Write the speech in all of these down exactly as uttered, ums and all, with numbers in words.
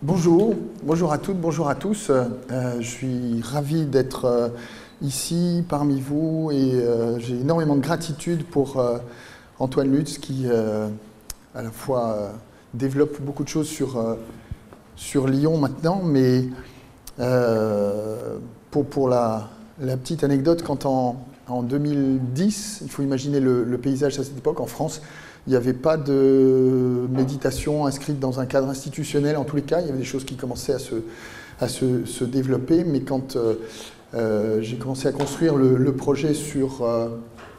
Bonjour, bonjour à toutes, bonjour à tous. Euh, je suis ravi d'être euh, ici parmi vous et euh, j'ai énormément de gratitude pour euh, Antoine Lutz qui euh, à la fois euh, développe beaucoup de choses sur, euh, sur Lyon maintenant, mais euh, pour, pour la, la petite anecdote, quand en, en deux mille dix, il faut imaginer le, le paysage à cette époque en France, il n'y avait pas de méditation inscrite dans un cadre institutionnel, en tous les cas, il y avait des choses qui commençaient à se, à se, se développer, mais quand euh, euh, j'ai commencé à construire le, le projet sur euh,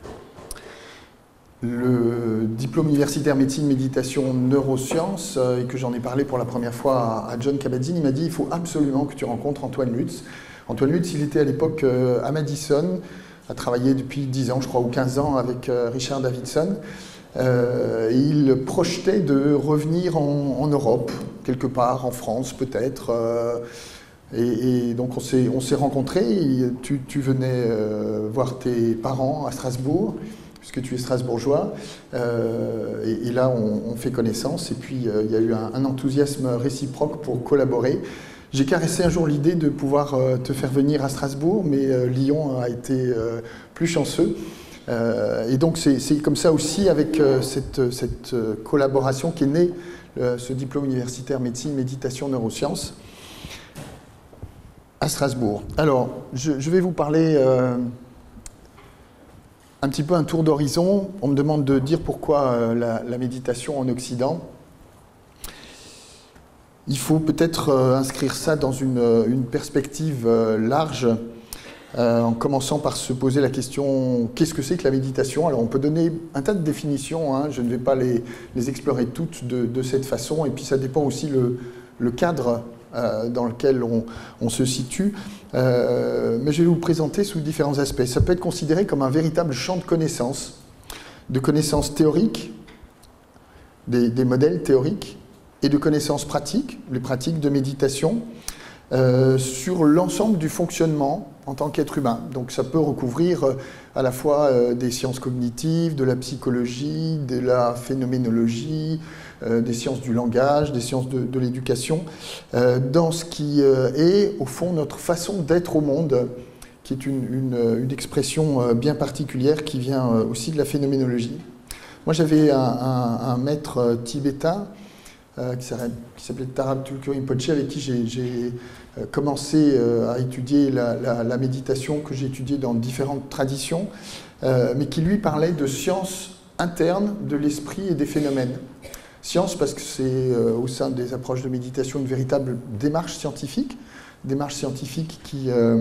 le diplôme universitaire médecine, méditation, neurosciences, euh, et que j'en ai parlé pour la première fois à, à John Kabat-Zinn, il m'a dit « il faut absolument que tu rencontres Antoine Lutz ». Antoine Lutz, il était à l'époque euh, à Madison, a travaillé depuis dix ans, je crois, ou quinze ans avec euh, Richard Davidson. Euh, il projetait de revenir en, en Europe, quelque part, en France peut-être. Euh, et, et donc on s'est on s'est rencontrés. Tu, tu venais euh, voir tes parents à Strasbourg, puisque tu es strasbourgeois. Euh, et, et là, on, on fait connaissance. Et puis, euh, il y a eu un, un enthousiasme réciproque pour collaborer. J'ai caressé un jour l'idée de pouvoir euh, te faire venir à Strasbourg, mais euh, Lyon a été euh, plus chanceux. Euh, et donc c'est comme ça aussi avec euh, cette, cette euh, collaboration qu'est né euh, ce diplôme universitaire médecine, méditation, neurosciences à Strasbourg. Alors je, je vais vous parler euh, un petit peu un tour d'horizon. On me demande de dire pourquoi euh, la, la méditation en Occident. Il faut peut-être euh, inscrire ça dans une, une perspective euh, large. Euh, en commençant par se poser la question qu'est-ce que c'est que la méditation? Alors on peut donner un tas de définitions, hein, je ne vais pas les, les explorer toutes de, de cette façon, et puis ça dépend aussi le, le cadre euh, dans lequel on, on se situe, euh, mais je vais vous présenter sous différents aspects. Ça peut être considéré comme un véritable champ de connaissances, de connaissances théoriques, des, des modèles théoriques, et de connaissances pratiques, les pratiques de méditation, Euh, sur l'ensemble du fonctionnement en tant qu'être humain. Donc ça peut recouvrir euh, à la fois euh, des sciences cognitives, de la psychologie, de la phénoménologie, euh, des sciences du langage, des sciences de, de l'éducation, euh, dans ce qui euh, est au fond notre façon d'être au monde, qui est une, une, une expression euh, bien particulière qui vient euh, aussi de la phénoménologie. Moi j'avais un, un, un maître euh, tibétain Euh, qui s'appelait Tarab Tulku Rinpoche, avec qui j'ai euh, commencé euh, à étudier la, la, la méditation que j'ai étudiée dans différentes traditions, euh, mais qui lui parlait de science interne de l'esprit et des phénomènes. Science parce que c'est euh, au sein des approches de méditation une véritable démarche scientifique, démarche scientifique qui euh,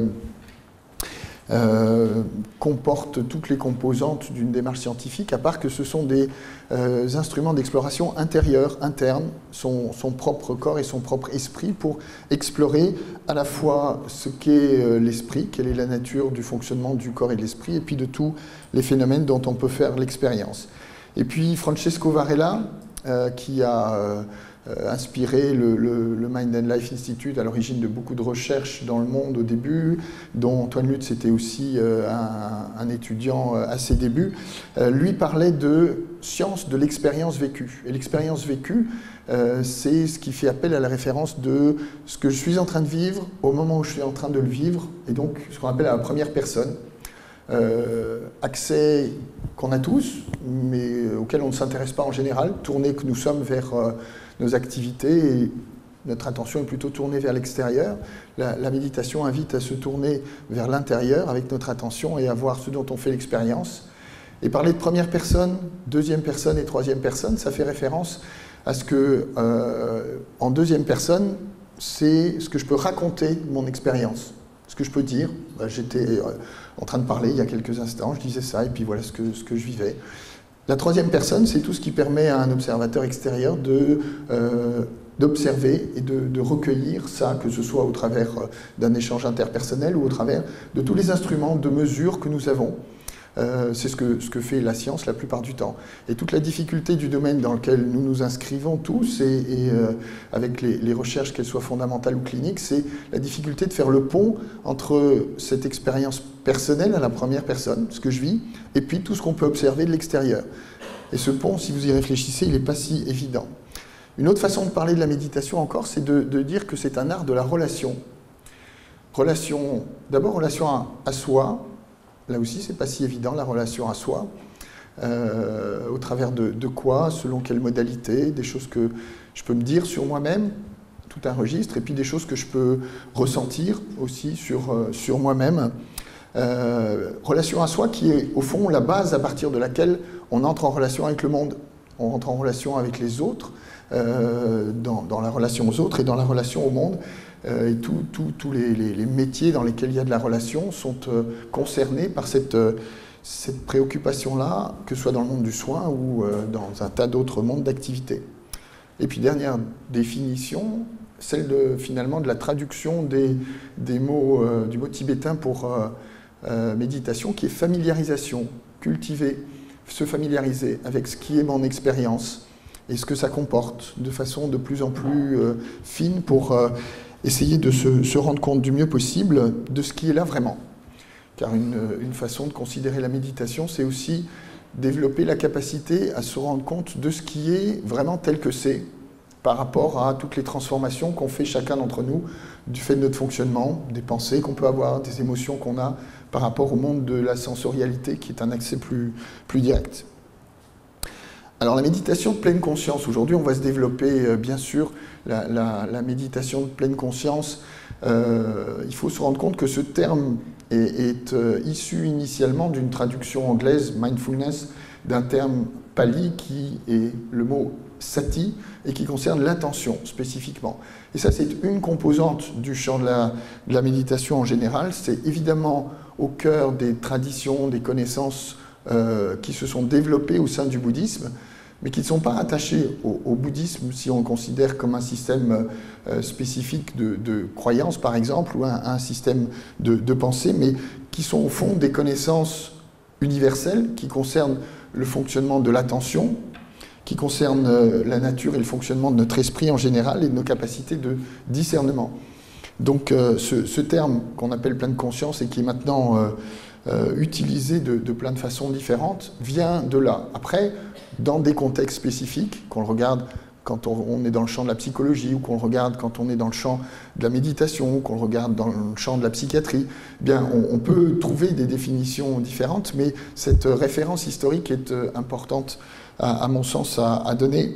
Euh, comporte toutes les composantes d'une démarche scientifique, à part que ce sont des euh, instruments d'exploration intérieure, interne, son, son propre corps et son propre esprit, pour explorer à la fois ce qu'est euh, l'esprit, quelle est la nature du fonctionnement du corps et de l'esprit, et puis de tous les phénomènes dont on peut faire l'expérience. Et puis Francesco Varela, euh, qui a euh, Euh, inspiré le, le, le Mind and Life Institute, à l'origine de beaucoup de recherches dans le monde au début, dont Antoine Lutz était aussi euh, un, un étudiant euh, à ses débuts, euh, lui parlait de science de l'expérience vécue. Et l'expérience vécue, euh, c'est ce qui fait appel à la référence de ce que je suis en train de vivre au moment où je suis en train de le vivre, et donc ce qu'on appelle à la première personne. Euh, accès qu'on a tous, mais auquel on ne s'intéresse pas en général, tourné que nous sommes vers euh, nos activités, et notre attention est plutôt tournée vers l'extérieur. La, la méditation invite à se tourner vers l'intérieur avec notre attention et à voir ce dont on fait l'expérience. Et parler de première personne, deuxième personne et troisième personne, ça fait référence à ce que, euh, en deuxième personne, c'est ce que je peux raconter de mon expérience. Ce que je peux dire, ben, j'étais en train de parler il y a quelques instants, je disais ça, et puis voilà ce que, ce que je vivais. La troisième personne, c'est tout ce qui permet à un observateur extérieur de, euh, d'observer et de, de recueillir ça, que ce soit au travers d'un échange interpersonnel ou au travers de tous les instruments de mesure que nous avons. Euh, c'est ce que, ce que fait la science la plupart du temps. Et toute la difficulté du domaine dans lequel nous nous inscrivons tous, et, et euh, avec les, les recherches, qu'elles soient fondamentales ou cliniques, c'est la difficulté de faire le pont entre cette expérience personnelle à la première personne, ce que je vis, et puis tout ce qu'on peut observer de l'extérieur. Et ce pont, si vous y réfléchissez, il n'est pas si évident. Une autre façon de parler de la méditation encore, c'est de, de dire que c'est un art de la relation. Relation, d'abord relation à, à soi, là aussi c'est pas si évident la relation à soi, euh, au travers de, de quoi, selon quelle modalité, des choses que je peux me dire sur moi-même, tout un registre, et puis des choses que je peux ressentir aussi sur, euh, sur moi-même. Euh, relation à soi qui est au fond la base à partir de laquelle on entre en relation avec le monde, on entre en relation avec les autres, euh, dans, dans la relation aux autres et dans la relation au monde. Euh, et tous tout, tout les, les, les métiers dans lesquels il y a de la relation sont euh, concernés par cette, euh, cette préoccupation-là, que ce soit dans le monde du soin ou euh, dans un tas d'autres mondes d'activités. Et puis dernière définition, celle de, finalement de la traduction des, des mots, euh, du mot tibétain pour euh, euh, méditation, qui est familiarisation, cultiver, se familiariser avec ce qui est mon expérience et ce que ça comporte de façon de plus en plus euh, fine pour euh, essayer de se, se rendre compte du mieux possible de ce qui est là vraiment. Car une, une façon de considérer la méditation, c'est aussi développer la capacité à se rendre compte de ce qui est vraiment tel que c'est par rapport à toutes les transformations qu'on fait chacun d'entre nous du fait de notre fonctionnement, des pensées qu'on peut avoir, des émotions qu'on a par rapport au monde de la sensorialité qui est un accès plus, plus direct. Alors la méditation de pleine conscience, aujourd'hui on va se développer euh, bien sûr la, la, la méditation de pleine conscience. Euh, il faut se rendre compte que ce terme est, est euh, issu initialement d'une traduction anglaise, mindfulness, d'un terme pali qui est le mot sati et qui concerne l'attention spécifiquement. Et ça c'est une composante du champ de la, de la méditation en général, c'est évidemment au cœur des traditions, des connaissances Euh, qui se sont développés au sein du bouddhisme, mais qui ne sont pas rattachés au, au bouddhisme si on le considère comme un système euh, spécifique de, de croyance, par exemple, ou un, un système de, de pensée, mais qui sont au fond des connaissances universelles qui concernent le fonctionnement de l'attention, qui concernent euh, la nature et le fonctionnement de notre esprit en général et de nos capacités de discernement. Donc euh, ce, ce terme qu'on appelle pleine conscience et qui est maintenant euh, Euh, utilisé de, de plein de façons différentes, vient de là. Après, dans des contextes spécifiques, qu'on le regarde quand on, on est dans le champ de la psychologie, ou qu'on le regarde quand on est dans le champ de la méditation, ou qu'on le regarde dans le champ de la psychiatrie, eh bien, on, on peut trouver des définitions différentes, mais cette référence historique est euh, importante, à, à mon sens, à, à donner.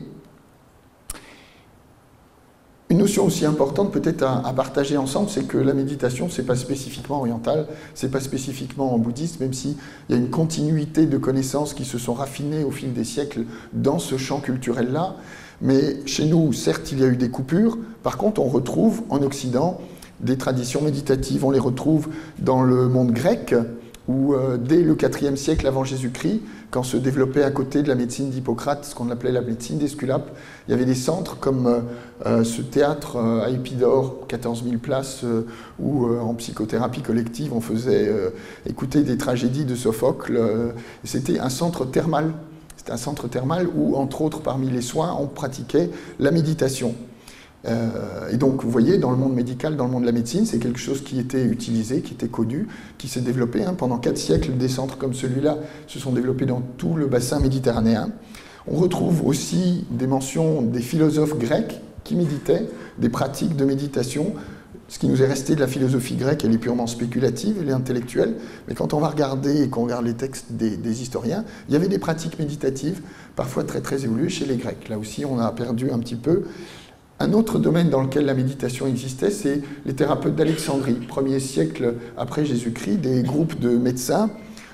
Une notion aussi importante peut-être à, à partager ensemble, c'est que la méditation, c'est pas spécifiquement oriental, c'est pas spécifiquement en bouddhisme, même s'il y a une continuité de connaissances qui se sont raffinées au fil des siècles dans ce champ culturel-là. Mais chez nous, certes, il y a eu des coupures. Par contre, on retrouve en Occident des traditions méditatives. On les retrouve dans le monde grec, où euh, dès le quatrième siècle avant Jésus-Christ, quand se développait à côté de la médecine d'Hippocrate, ce qu'on appelait la médecine d'Esculape, il y avait des centres comme euh, euh, ce théâtre euh, à Épidore, quatorze mille places, euh, où euh, en psychothérapie collective on faisait euh, écouter des tragédies de Sophocle. Euh, C'était un centre thermal. C'était un centre thermal où, entre autres, parmi les soins, on pratiquait la méditation. Euh, et donc, vous voyez, dans le monde médical, dans le monde de la médecine, c'est quelque chose qui était utilisé, qui était connu, qui s'est développé. Hein. Pendant quatre siècles, des centres comme celui-là se sont développés dans tout le bassin méditerranéen. On retrouve aussi des mentions des philosophes grecs qui méditaient, des pratiques de méditation. Ce qui nous est resté de la philosophie grecque, elle est purement spéculative, elle est intellectuelle, mais quand on va regarder et qu'on regarde les textes des, des historiens, il y avait des pratiques méditatives, parfois très très évoluées chez les Grecs. Là aussi, on a perdu un petit peu. Un autre domaine dans lequel la méditation existait, c'est les thérapeutes d'Alexandrie. Premier siècle après Jésus-Christ, des groupes de médecins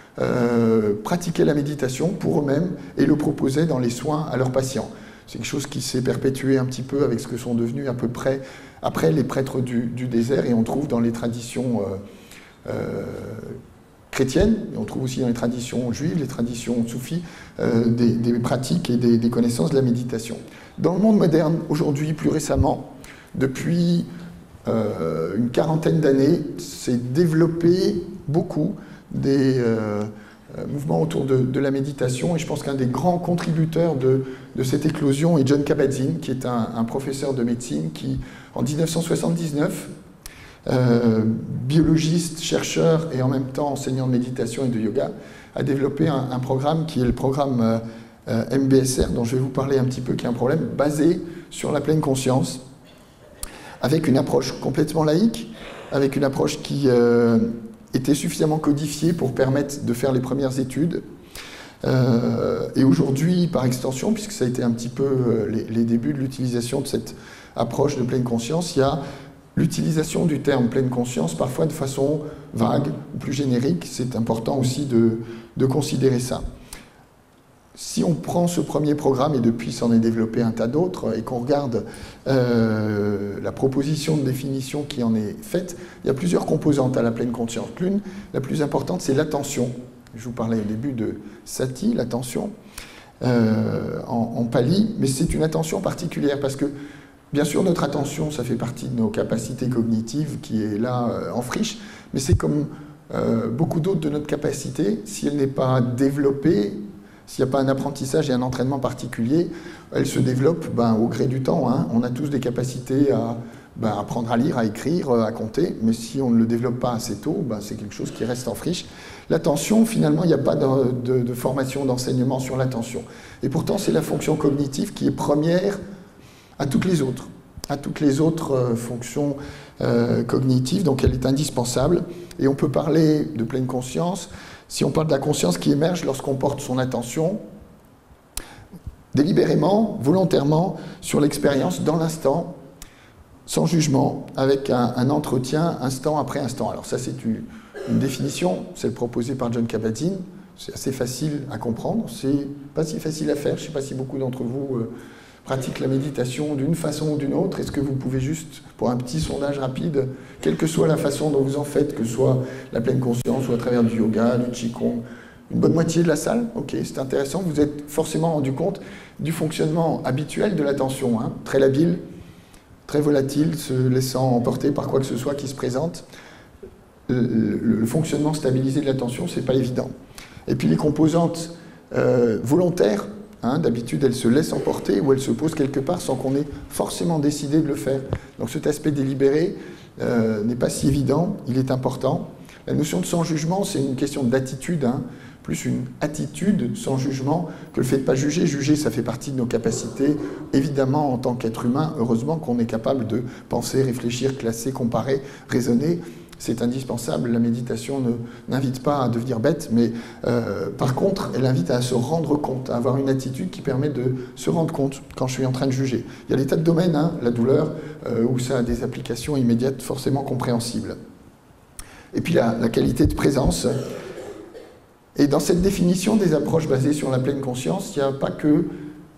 euh, pratiquaient la méditation pour eux-mêmes et le proposaient dans les soins à leurs patients. C'est quelque chose qui s'est perpétué un petit peu avec ce que sont devenus à peu près après les prêtres du, du désert, et on trouve dans les traditions euh, euh, chrétiennes, et on trouve aussi dans les traditions juives, les traditions soufis, euh, des, des pratiques et des, des connaissances de la méditation. Dans le monde moderne, aujourd'hui, plus récemment, depuis euh, une quarantaine d'années, s'est développé beaucoup des euh, mouvements autour de, de la méditation, et je pense qu'un des grands contributeurs de, de cette éclosion est Jon Kabat-Zinn, qui est un, un professeur de médecine qui, en mille neuf cent soixante-dix-neuf, euh, biologiste, chercheur et en même temps enseignant de méditation et de yoga, a développé un, un programme qui est le programme euh, euh, M B S R, dont je vais vous parler un petit peu, qui est un problème basé sur la pleine conscience, avec une approche complètement laïque, avec une approche qui euh, était suffisamment codifiée pour permettre de faire les premières études. Euh, et aujourd'hui, par extension, puisque ça a été un petit peu euh, les, les débuts de l'utilisation de cette approche de pleine conscience, il y a l'utilisation du terme pleine conscience, parfois de façon vague ou plus générique. C'est important aussi de, de considérer ça. Si on prend ce premier programme, et depuis s'en est développé un tas d'autres, et qu'on regarde euh, la proposition de définition qui en est faite, il y a plusieurs composantes à la pleine conscience. L'une, la plus importante, c'est l'attention. Je vous parlais au début de sati, l'attention, euh, en, en pali, mais c'est une attention particulière parce que, bien sûr, notre attention, ça fait partie de nos capacités cognitives qui est là euh, en friche, mais c'est comme euh, beaucoup d'autres de notre capacité, si elle n'est pas développée, s'il n'y a pas un apprentissage et un entraînement particulier, elle se développe ben, au gré du temps. Hein. On a tous des capacités à ben, apprendre à lire, à écrire, à compter, mais si on ne le développe pas assez tôt, ben, c'est quelque chose qui reste en friche. L'attention, finalement, il n'y a pas de, de, de formation, d'enseignement sur l'attention. Et pourtant, c'est la fonction cognitive qui est première à toutes les autres, à toutes les autres euh, fonctions euh, cognitives, donc elle est indispensable. Et on peut parler de pleine conscience si on parle de la conscience qui émerge lorsqu'on porte son attention délibérément, volontairement, sur l'expérience dans l'instant, sans jugement, avec un, un entretien instant après instant. Alors ça, c'est une, une définition, celle proposée par Jon Kabat-Zinn, c'est assez facile à comprendre, c'est pas si facile à faire, je ne sais pas si beaucoup d'entre vous euh, pratiquent la méditation d'une façon ou d'une autre. Est-ce que vous pouvez juste, pour un petit sondage rapide, quelle que soit la façon dont vous en faites, que ce soit la pleine conscience ou à travers du yoga, du qigong, une bonne moitié de la salle, ok, c'est intéressant, vous êtes forcément rendu compte du fonctionnement habituel de l'attention, hein, très labile, très volatile, se laissant emporter par quoi que ce soit qui se présente. Le, le, le fonctionnement stabilisé de l'attention, c'est pas évident. Et puis les composantes euh, volontaires, hein, d'habitude elles se laissent emporter ou elles se posent quelque part sans qu'on ait forcément décidé de le faire. Donc cet aspect délibéré euh, n'est pas si évident, il est important. La notion de sans jugement, c'est une question d'attitude, hein, plus une attitude sans jugement que le fait de ne pas juger. Juger, ça fait partie de nos capacités. Évidemment, en tant qu'être humain, heureusement qu'on est capable de penser, réfléchir, classer, comparer, raisonner. C'est indispensable. La méditation n'invite pas à devenir bête, mais euh, par contre, elle invite à se rendre compte, à avoir une attitude qui permet de se rendre compte quand je suis en train de juger. Il y a des tas de domaines, hein, la douleur, euh, où ça a des applications immédiates forcément compréhensibles. Et puis la, la qualité de présence. Et dans cette définition des approches basées sur la pleine conscience, il n'y a pas que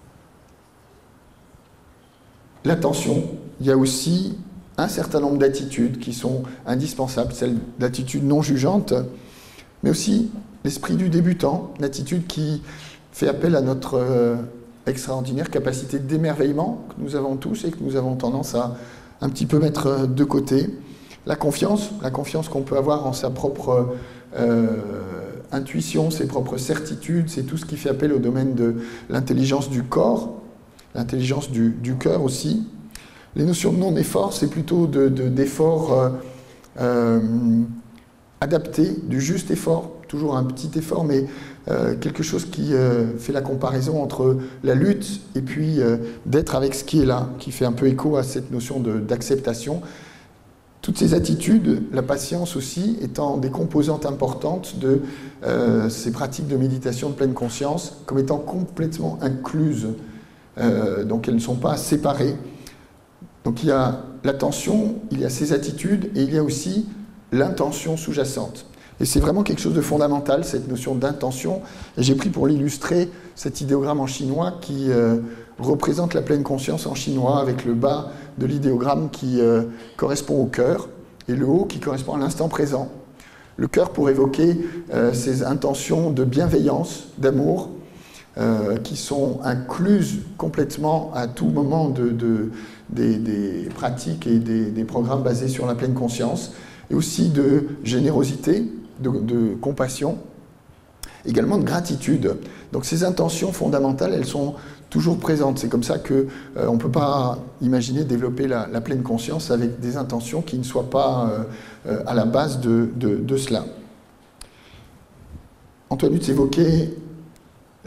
l'attention, il y a aussi un certain nombre d'attitudes qui sont indispensables, celles d'attitudes non jugeantes, mais aussi l'esprit du débutant, l'attitude qui fait appel à notre euh, extraordinaire capacité d'émerveillement que nous avons tous et que nous avons tendance à un petit peu mettre de côté. La confiance, la confiance qu'on peut avoir en sa propre euh, intuition, ses propres certitudes, c'est tout ce qui fait appel au domaine de l'intelligence du corps, l'intelligence du, du cœur aussi. Les notions de non-effort, c'est plutôt de, de, d'effort euh, euh, adapté, du juste effort, toujours un petit effort, mais euh, quelque chose qui euh, fait la comparaison entre la lutte et puis euh, d'être avec ce qui est là, qui fait un peu écho à cette notion de, d'acceptation. Toutes ces attitudes, la patience aussi, étant des composantes importantes de euh, ces pratiques de méditation de pleine conscience, comme étant complètement incluses. Euh, donc elles ne sont pas séparées. Donc il y a l'attention, il y a ces attitudes, et il y a aussi l'intention sous-jacente. Et c'est vraiment quelque chose de fondamental, cette notion d'intention. Et j'ai pris pour l'illustrer cet idéogramme en chinois qui euh, représente la pleine conscience en chinois, avec le bas de l'idéogramme qui euh, correspond au cœur, et le haut qui correspond à l'instant présent. Le cœur pour évoquer euh, ces intentions de bienveillance, d'amour, euh, qui sont incluses complètement à tout moment de, de, des, des pratiques et des, des programmes basés sur la pleine conscience, et aussi de générosité, de, de compassion, également de gratitude. Donc ces intentions fondamentales, elles sont toujours présentes. C'est comme ça qu'on euh, ne peut pas imaginer développer la, la pleine conscience avec des intentions qui ne soient pas euh, euh, à la base de, de, de cela. Antoine Lutz évoquait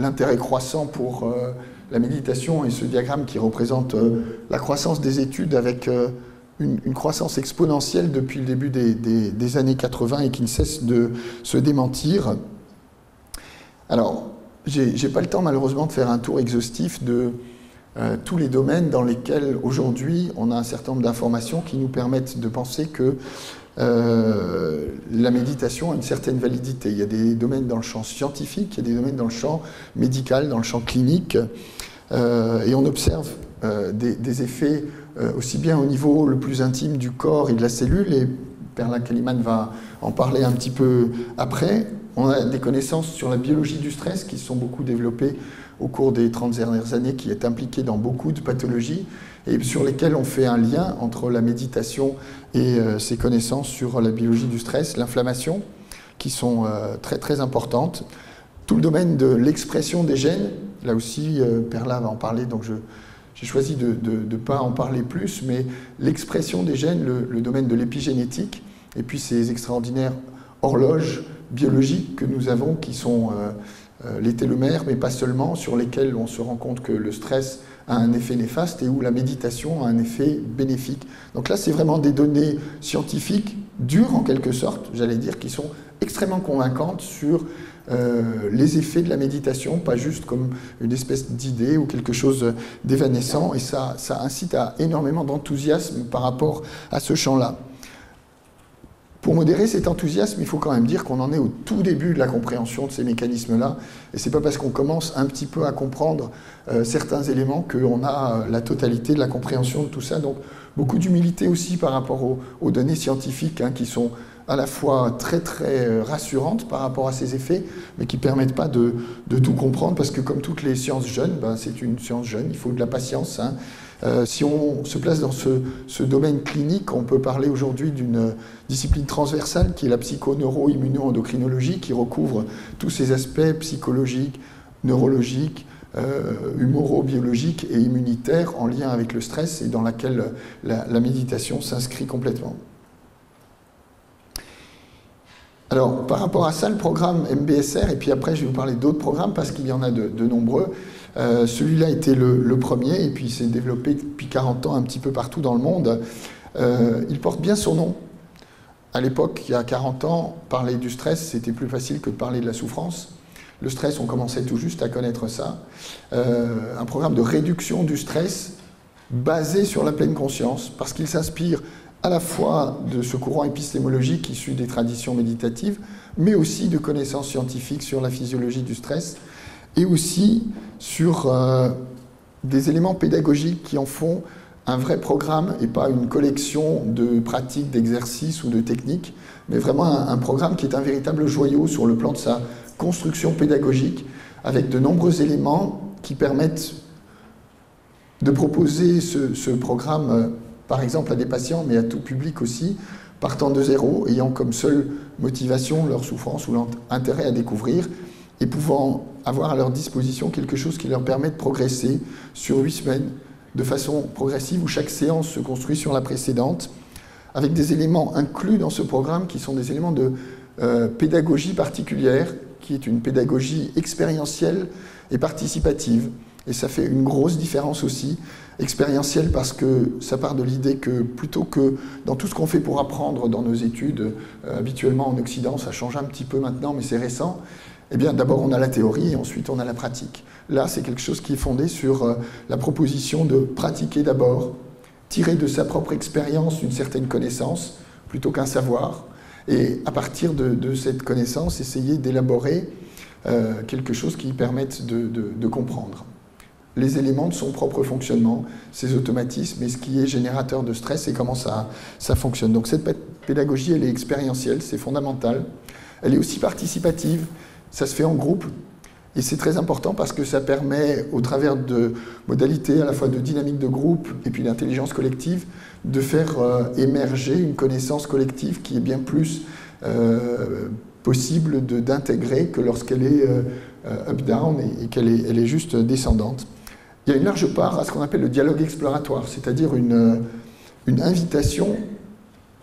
l'intérêt croissant pour euh, la méditation et ce diagramme qui représente euh, la croissance des études avec euh, une, une croissance exponentielle depuis le début des, des, des années quatre-vingt et qui ne cesse de se démentir. Alors, j'ai j'ai pas le temps malheureusement de faire un tour exhaustif de euh, tous les domaines dans lesquels aujourd'hui on a un certain nombre d'informations qui nous permettent de penser que Euh, la méditation a une certaine validité. Il y a des domaines dans le champ scientifique, il y a des domaines dans le champ médical, dans le champ clinique, euh, et on observe euh, des, des effets euh, aussi bien au niveau le plus intime du corps et de la cellule, et Perla Kaliman va en parler un petit peu après. On a des connaissances sur la biologie du stress qui se sont beaucoup développées au cours des trente dernières années, qui est impliquée dans beaucoup de pathologies, et sur lesquelles on fait un lien entre la méditation et euh, ces connaissances sur la biologie du stress, l'inflammation, qui sont euh, très très importantes. Tout le domaine de l'expression des gènes, là aussi euh, Perla va en parler, donc je, j'ai choisi de ne pas en parler plus, mais l'expression des gènes, le, le domaine de l'épigénétique, et puis ces extraordinaires horloges biologiques que nous avons, qui sont euh, euh, les télomères, mais pas seulement, sur lesquels on se rend compte que le stress a un effet néfaste et où la méditation a un effet bénéfique. Donc là, c'est vraiment des données scientifiques, dures en quelque sorte, j'allais dire, qui sont extrêmement convaincantes sur euh, les effets de la méditation, pas juste comme une espèce d'idée ou quelque chose d'évanescent, et ça, ça incite à énormément d'enthousiasme par rapport à ce champ-là. Pour modérer cet enthousiasme, il faut quand même dire qu'on en est au tout début de la compréhension de ces mécanismes-là. Et ce n'est pas parce qu'on commence un petit peu à comprendre euh, certains éléments qu'on a euh, la totalité de la compréhension de tout ça. Donc beaucoup d'humilité aussi par rapport aux, aux données scientifiques, hein, qui sont à la fois très très euh, rassurantes par rapport à ces effets, mais qui ne permettent pas de, de tout comprendre, parce que comme toutes les sciences jeunes, ben, c'est une science jeune, il faut de la patience, hein. Euh, si on se place dans ce, ce domaine clinique, on peut parler aujourd'hui d'une discipline transversale qui est la psycho-neuro-immuno-endocrinologie, qui recouvre tous ces aspects psychologiques, neurologiques, euh, humoro-biologiques et immunitaires en lien avec le stress, et dans laquelle la, la méditation s'inscrit complètement. Alors, par rapport à ça, le programme M B S R, et puis après je vais vous parler d'autres programmes parce qu'il y en a de, de nombreux. Euh, Celui-là était le, le premier, et puis il s'est développé depuis quarante ans un petit peu partout dans le monde. Euh, il porte bien son nom. À l'époque, il y a quarante ans, parler du stress, c'était plus facile que de parler de la souffrance. Le stress, on commençait tout juste à connaître ça. Euh, un programme de réduction du stress basé sur la pleine conscience, parce qu'il s'inspire à la fois de ce courant épistémologique issu des traditions méditatives, mais aussi de connaissances scientifiques sur la physiologie du stress, et aussi sur euh, des éléments pédagogiques qui en font un vrai programme et pas une collection de pratiques, d'exercices ou de techniques, mais vraiment un, un programme qui est un véritable joyau sur le plan de sa construction pédagogique, avec de nombreux éléments qui permettent de proposer ce, ce programme, euh, par exemple à des patients, mais à tout public aussi, partant de zéro, ayant comme seule motivation leur souffrance ou leur intérêt à découvrir, et pouvant avoir à leur disposition quelque chose qui leur permet de progresser sur huit semaines, de façon progressive, où chaque séance se construit sur la précédente, avec des éléments inclus dans ce programme qui sont des éléments de euh, pédagogie particulière, qui est une pédagogie expérientielle et participative. Et ça fait une grosse différence aussi, expérientielle, parce que ça part de l'idée que plutôt que dans tout ce qu'on fait pour apprendre dans nos études, euh, habituellement en Occident, ça change un petit peu maintenant, mais c'est récent, eh bien d'abord on a la théorie et ensuite on a la pratique. Là, c'est quelque chose qui est fondé sur euh, la proposition de pratiquer d'abord, tirer de sa propre expérience une certaine connaissance, plutôt qu'un savoir, et à partir de, de cette connaissance, essayer d'élaborer euh, quelque chose qui permette de, de, de comprendre les éléments de son propre fonctionnement, ses automatismes et ce qui est générateur de stress et comment ça, ça fonctionne. Donc cette pédagogie, elle est expérientielle, c'est fondamental. Elle est aussi participative, ça se fait en groupe et c'est très important parce que ça permet, au travers de modalités à la fois de dynamique de groupe et puis d'intelligence collective, de faire euh, émerger une connaissance collective qui est bien plus euh, possible d'intégrer que lorsqu'elle est euh, up-down et, et qu'elle est, elle est juste descendante. Il y a une large part à ce qu'on appelle le dialogue exploratoire, c'est-à-dire une, une invitation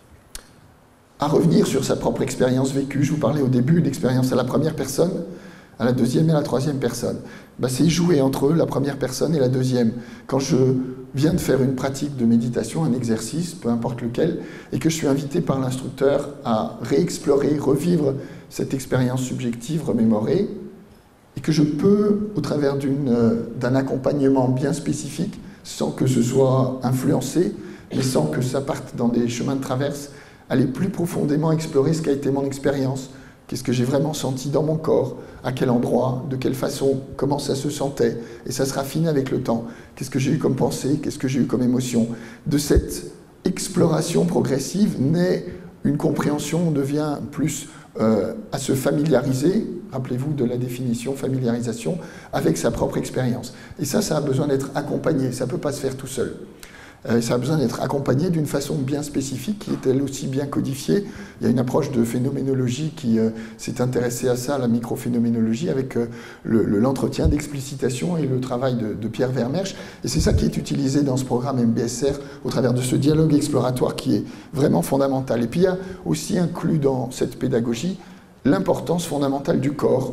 à revenir sur sa propre expérience vécue. Je vous parlais au début d'expérience à la première personne, à la deuxième et à la troisième personne. Ben, c'est jouer entre eux, la première personne et la deuxième. Quand je viens de faire une pratique de méditation, un exercice, peu importe lequel, et que je suis invité par l'instructeur à réexplorer, revivre cette expérience subjective, remémorer, et que je peux, au travers d'une, d'un accompagnement bien spécifique, sans que ce soit influencé, mais sans que ça parte dans des chemins de traverse, aller plus profondément explorer ce qu'a été mon expérience, qu'est-ce que j'ai vraiment senti dans mon corps, à quel endroit, de quelle façon, comment ça se sentait, et ça se raffine avec le temps. Qu'est-ce que j'ai eu comme pensée, qu'est-ce que j'ai eu comme émotion. De cette exploration progressive naît une compréhension, on devient plus euh, à se familiariser, rappelez-vous de la définition familiarisation, avec sa propre expérience. Et ça, ça a besoin d'être accompagné, ça ne peut pas se faire tout seul. Euh, ça a besoin d'être accompagné d'une façon bien spécifique, qui est elle aussi bien codifiée. Il y a une approche de phénoménologie qui euh, s'est intéressée à ça, la microphénoménologie, avec euh, le, le, l'entretien d'explicitation et le travail de, de Pierre Vermersch. Et c'est ça qui est utilisé dans ce programme M B S R, au travers de ce dialogue exploratoire qui est vraiment fondamental. Et puis il y a aussi inclus dans cette pédagogie l'importance fondamentale du corps.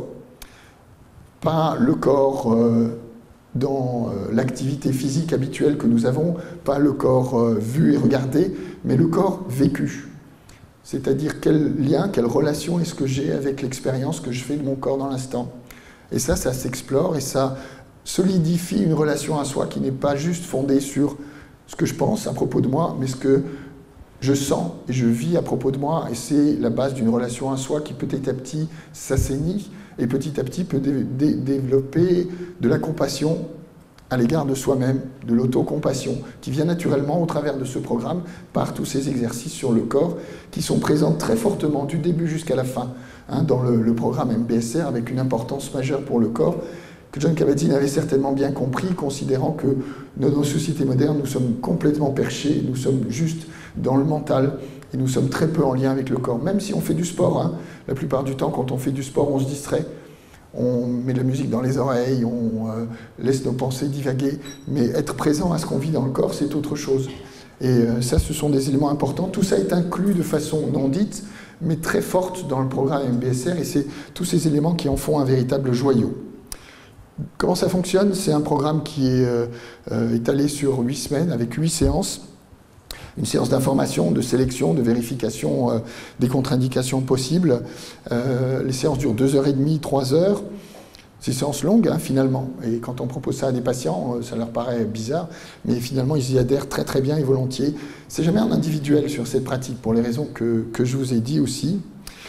Pas le corps... Euh, dans l'activité physique habituelle que nous avons, pas le corps vu et regardé, mais le corps vécu. C'est-à-dire quel lien, quelle relation est-ce que j'ai avec l'expérience que je fais de mon corps dans l'instant. Et ça, ça s'explore et ça solidifie une relation à soi qui n'est pas juste fondée sur ce que je pense à propos de moi, mais ce que je sens et je vis à propos de moi. Et c'est la base d'une relation à soi qui petit à petit s'assainit et petit à petit peut dé dé développer de la compassion à l'égard de soi-même, de l'autocompassion, qui vient naturellement au travers de ce programme par tous ces exercices sur le corps qui sont présents très fortement du début jusqu'à la fin hein, dans le, le programme M B S R avec une importance majeure pour le corps que Jon Kabat-Zinn avait certainement bien compris, considérant que dans nos sociétés modernes, nous sommes complètement perchés, nous sommes juste dans le mental, et nous sommes très peu en lien avec le corps, même si on fait du sport. Hein. La plupart du temps, quand on fait du sport, on se distrait, on met de la musique dans les oreilles, on euh, laisse nos pensées divaguer, mais être présent à ce qu'on vit dans le corps, c'est autre chose. Et euh, ça, ce sont des éléments importants. Tout ça est inclus de façon non dite, mais très forte dans le programme M B S R, et c'est tous ces éléments qui en font un véritable joyau. Comment ça fonctionne? C'est un programme qui est euh, euh, étalé sur huit semaines, avec huit séances. Une séance d'information, de sélection, de vérification euh, des contre-indications possibles. Euh, les séances durent deux heures et demie, trois heures. C'est des séances longues, hein, finalement. Et quand on propose ça à des patients, euh, ça leur paraît bizarre, mais finalement, ils y adhèrent très très bien et volontiers. C'est jamais un individuel sur cette pratique, pour les raisons que, que je vous ai dit aussi.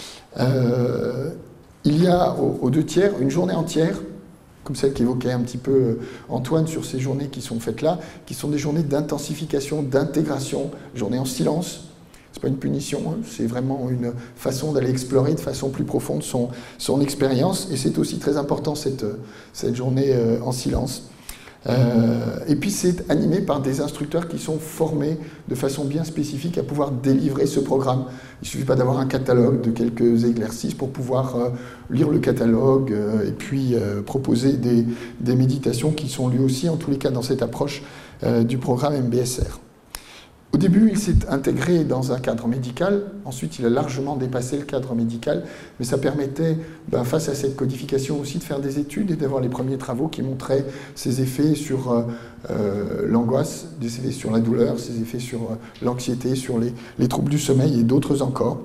Euh, il y a aux, aux deux tiers une journée entière, comme celle qu'évoquait un petit peu Antoine sur ces journées qui sont faites là, qui sont des journées d'intensification, d'intégration, journées en silence. Ce n'est pas une punition, hein, c'est vraiment une façon d'aller explorer de façon plus profonde son, son expérience. Et c'est aussi très important cette, cette journée euh, en silence. Euh, et puis c'est animé par des instructeurs qui sont formés de façon bien spécifique à pouvoir délivrer ce programme. Il ne suffit pas d'avoir un catalogue de quelques exercices pour pouvoir euh, lire le catalogue euh, et puis euh, proposer des, des méditations qui sont lui aussi, en tous les cas dans cette approche euh, du programme M B S R. Au début, il s'est intégré dans un cadre médical, ensuite il a largement dépassé le cadre médical, mais ça permettait, ben, face à cette codification aussi, de faire des études et d'avoir les premiers travaux qui montraient ses effets sur euh, euh, l'angoisse, des effets sur la douleur, ses effets sur euh, l'anxiété, sur les, les troubles du sommeil et d'autres encore.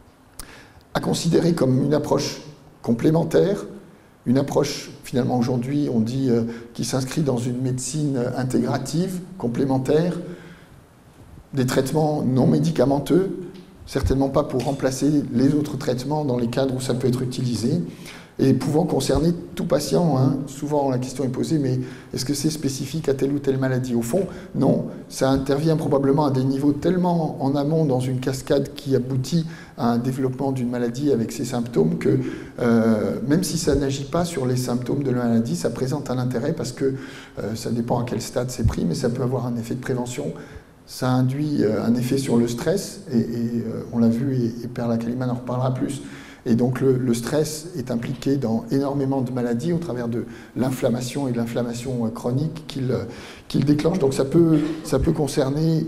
À considérer comme une approche complémentaire, une approche, finalement aujourd'hui, on dit, euh, qui s'inscrit dans une médecine intégrative, complémentaire, des traitements non médicamenteux, certainement pas pour remplacer les autres traitements dans les cadres où ça peut être utilisé, et pouvant concerner tout patient. Hein. Souvent la question est posée, mais est-ce que c'est spécifique à telle ou telle maladie? Au fond, non, ça intervient probablement à des niveaux tellement en amont dans une cascade qui aboutit à un développement d'une maladie avec ses symptômes que euh, même si ça n'agit pas sur les symptômes de la maladie, ça présente un intérêt parce que euh, ça dépend à quel stade c'est pris, mais ça peut avoir un effet de prévention. Ça induit un effet sur le stress, et, et euh, on l'a vu, et, et Perla Kaliman en reparlera plus. Et donc le, le stress est impliqué dans énormément de maladies au travers de l'inflammation et de l'inflammation chronique qu'il qu'il déclenche. Donc ça peut, ça peut concerner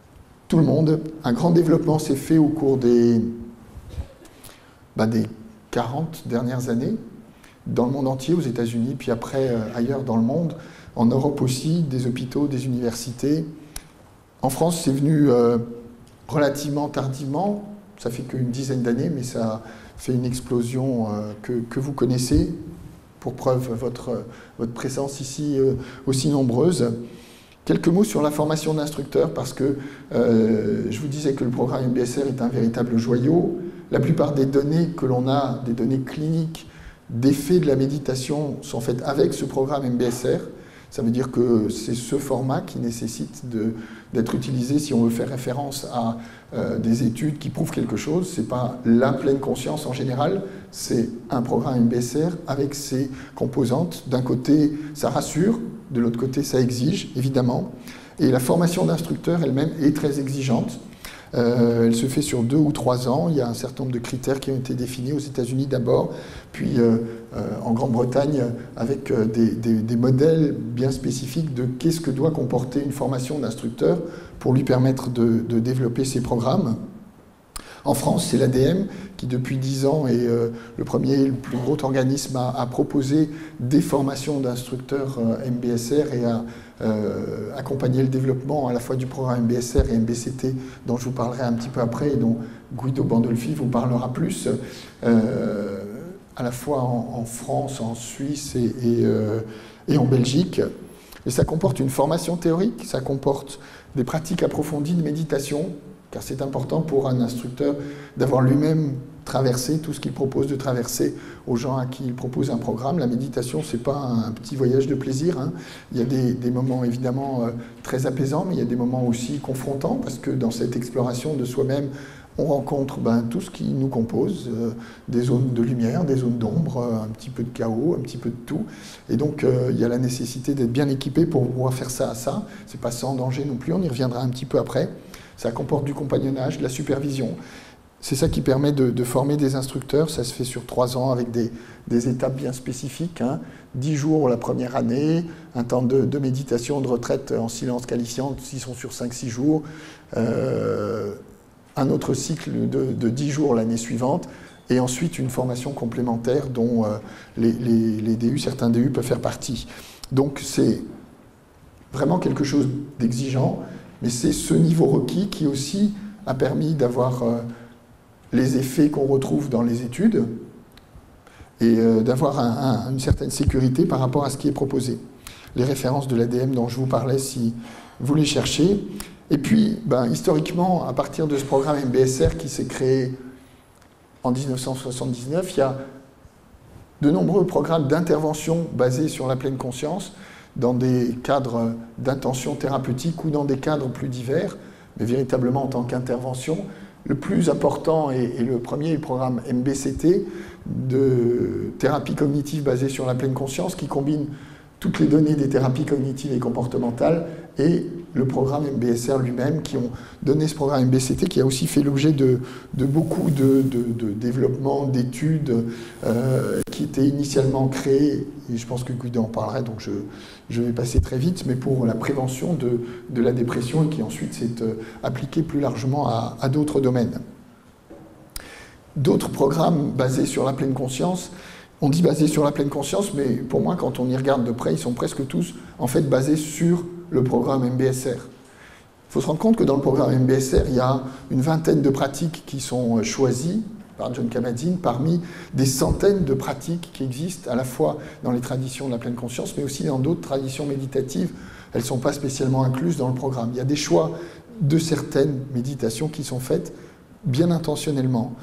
tout le monde. Un grand développement s'est fait au cours des, bah des quarante dernières années, dans le monde entier, aux États-Unis, puis après euh, ailleurs dans le monde, en Europe aussi, des hôpitaux, des universités. En France, c'est venu euh, relativement tardivement, ça fait qu'une dizaine d'années, mais ça fait une explosion euh, que, que vous connaissez, pour preuve votre, votre présence ici euh, aussi nombreuse. Quelques mots sur la formation d'instructeurs, parce que euh, je vous disais que le programme M B S R est un véritable joyau. La plupart des données que l'on a, des données cliniques, d'effets de la méditation, sont faites avec ce programme M B S R. Ça veut dire que c'est ce format qui nécessite d'être utilisé si on veut faire référence à euh, des études qui prouvent quelque chose. Ce n'est pas la pleine conscience en général, c'est un programme M B S R avec ses composantes. D'un côté, ça rassure, de l'autre côté, ça exige, évidemment. Et la formation d'instructeur elle-même est très exigeante. Euh, elle se fait sur deux ou trois ans. Il y a un certain nombre de critères qui ont été définis aux États-Unis d'abord, puis euh, euh, en Grande-Bretagne avec euh, des, des, des modèles bien spécifiques de qu'est-ce que doit comporter une formation d'instructeur pour lui permettre de, de développer ses programmes. En France, c'est l'A D M qui, depuis dix ans, est euh, le premier, le plus gros organisme à, à proposer des formations d'instructeurs euh, M B S R et à euh, accompagner le développement à la fois du programme M B S R et M B C T, dont je vous parlerai un petit peu après et dont Guido Bandolfi vous parlera plus, euh, à la fois en, en France, en Suisse et, et, euh, et en Belgique. Et ça comporte une formation théorique, ça comporte des pratiques approfondies de méditation, car c'est important pour un instructeur d'avoir lui-même traversé tout ce qu'il propose de traverser aux gens à qui il propose un programme. La méditation, ce n'est pas un petit voyage de plaisir, hein. Il y a des, des moments évidemment euh, très apaisants, mais il y a des moments aussi confrontants, parce que dans cette exploration de soi-même, on rencontre ben, tout ce qui nous compose, euh, des zones de lumière, des zones d'ombre, euh, un petit peu de chaos, un petit peu de tout. Et donc, euh, il y a la nécessité d'être bien équipé pour pouvoir faire ça à ça. Ce n'est pas sans danger non plus, on y reviendra un petit peu après. Ça comporte du compagnonnage, de la supervision. C'est ça qui permet de, de former des instructeurs. Ça se fait sur trois ans avec des, des étapes bien spécifiques. Hein. dix jours la première année, un temps de, de méditation, de retraite en silence qualifiant, s'ils sont sur cinq six jours. Euh, un autre cycle de, de dix jours l'année suivante. Et ensuite une formation complémentaire dont euh, les, les, les D U, certains D U peuvent faire partie. Donc c'est vraiment quelque chose d'exigeant. Mais c'est ce niveau requis qui aussi a permis d'avoir euh, les effets qu'on retrouve dans les études et euh, d'avoir un, un, une certaine sécurité par rapport à ce qui est proposé. Les références de l'A D M dont je vous parlais, si vous les cherchez. Et puis, ben, historiquement, à partir de ce programme M B S R qui s'est créé en mille neuf cent soixante-dix-neuf, il y a de nombreux programmes d'intervention basés sur la pleine conscience, dans des cadres d'intention thérapeutique ou dans des cadres plus divers, mais véritablement en tant qu'intervention. Le plus important est, est le premier, le programme M B C T, de thérapie cognitive basée sur la pleine conscience, qui combine toutes les données des thérapies cognitives et comportementales et le programme M B S R lui-même, qui ont donné ce programme M B C T, qui a aussi fait l'objet de, de beaucoup de, de, de développement, d'études, euh, qui étaient initialement créées, et je pense que Guido en parlerait, donc je, je vais passer très vite, mais pour la prévention de, de la dépression, et qui ensuite s'est euh, appliqué plus largement à, à d'autres domaines. D'autres programmes basés sur la pleine conscience, on dit basés sur la pleine conscience, mais pour moi, quand on y regarde de près, ils sont presque tous en fait basés sur le programme M B S R. Il faut se rendre compte que dans le programme M B S R, il y a une vingtaine de pratiques qui sont choisies par John Kabat-Zinn parmi des centaines de pratiques qui existent à la fois dans les traditions de la pleine conscience, mais aussi dans d'autres traditions méditatives. Elles ne sont pas spécialement incluses dans le programme. Il y a des choix de certaines méditations qui sont faites bien intentionnellement.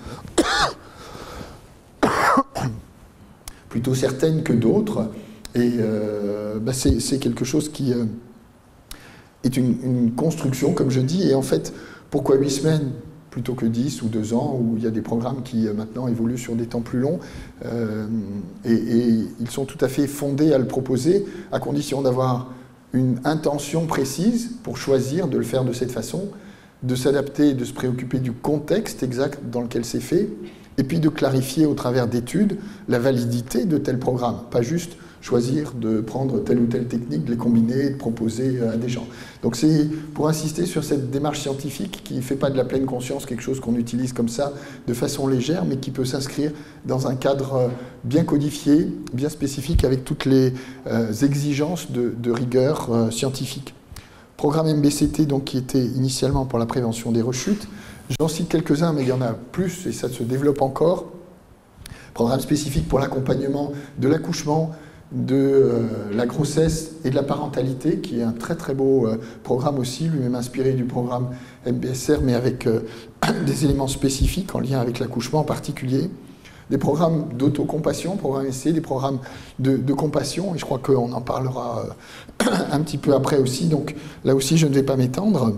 Plutôt certaines que d'autres, et euh, bah c'est quelque chose qui euh, est une, une construction, comme je dis, et en fait, pourquoi huit semaines plutôt que dix ou deux ans, où il y a des programmes qui euh, maintenant évoluent sur des temps plus longs, euh, et, et ils sont tout à fait fondés à le proposer, à condition d'avoir une intention précise pour choisir de le faire de cette façon, de s'adapter et de se préoccuper du contexte exact dans lequel c'est fait, et puis de clarifier au travers d'études la validité de tel programme. Pas juste choisir de prendre telle ou telle technique, de les combiner et de proposer à des gens. Donc c'est pour insister sur cette démarche scientifique qui ne fait pas de la pleine conscience quelque chose qu'on utilise comme ça de façon légère, mais qui peut s'inscrire dans un cadre bien codifié, bien spécifique, avec toutes les euh, exigences de, de rigueur euh, scientifique. Programme M B C T, donc, qui était initialement pour la prévention des rechutes. J'en cite quelques-uns, mais il y en a plus et ça se développe encore. Programme spécifique pour l'accompagnement de l'accouchement, de euh, la grossesse et de la parentalité, qui est un très très beau euh, programme aussi, lui-même inspiré du programme M B S R, mais avec euh, des éléments spécifiques en lien avec l'accouchement en particulier. Des programmes d'autocompassion, programme S C, des programmes de, de compassion, et je crois qu'on en parlera euh, un petit peu après aussi, donc là aussi je ne vais pas m'étendre.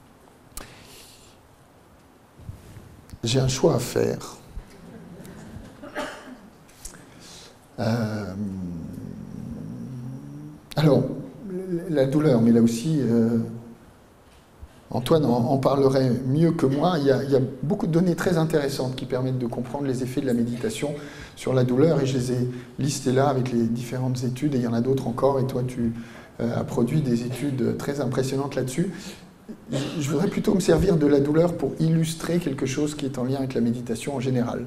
J'ai un choix à faire. Euh, alors, la douleur, mais là aussi, euh, Antoine en, en parlerait mieux que moi. Il y, a, il y a beaucoup de données très intéressantes qui permettent de comprendre les effets de la méditation sur la douleur, et je les ai listées là avec les différentes études, et il y en a d'autres encore, et toi tu euh, as produit des études très impressionnantes là-dessus. Je voudrais plutôt me servir de la douleur pour illustrer quelque chose qui est en lien avec la méditation en général.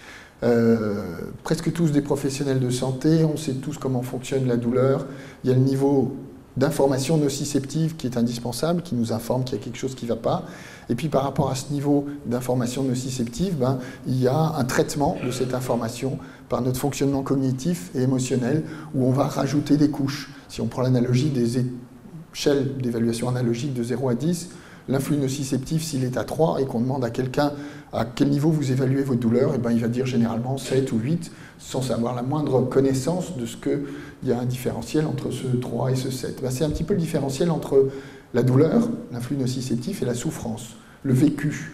Euh, presque tous des professionnels de santé, on sait tous comment fonctionne la douleur. Il y a le niveau d'information nociceptive qui est indispensable, qui nous informe qu'il y a quelque chose qui ne va pas. Et puis par rapport à ce niveau d'information nociceptive, ben, il y a un traitement de cette information par notre fonctionnement cognitif et émotionnel, où on va rajouter des couches. Si on prend l'analogie des échelles d'évaluation analogique de zéro à dix, l'influx nociceptif, s'il est à trois, et qu'on demande à quelqu'un à quel niveau vous évaluez votre douleur, et ben, il va dire généralement sept ou huit, sans avoir la moindre connaissance de ce qu'il y a un différentiel entre ce trois et ce sept. Ben, c'est un petit peu le différentiel entre la douleur, l'influx nociceptif, et la souffrance, le vécu,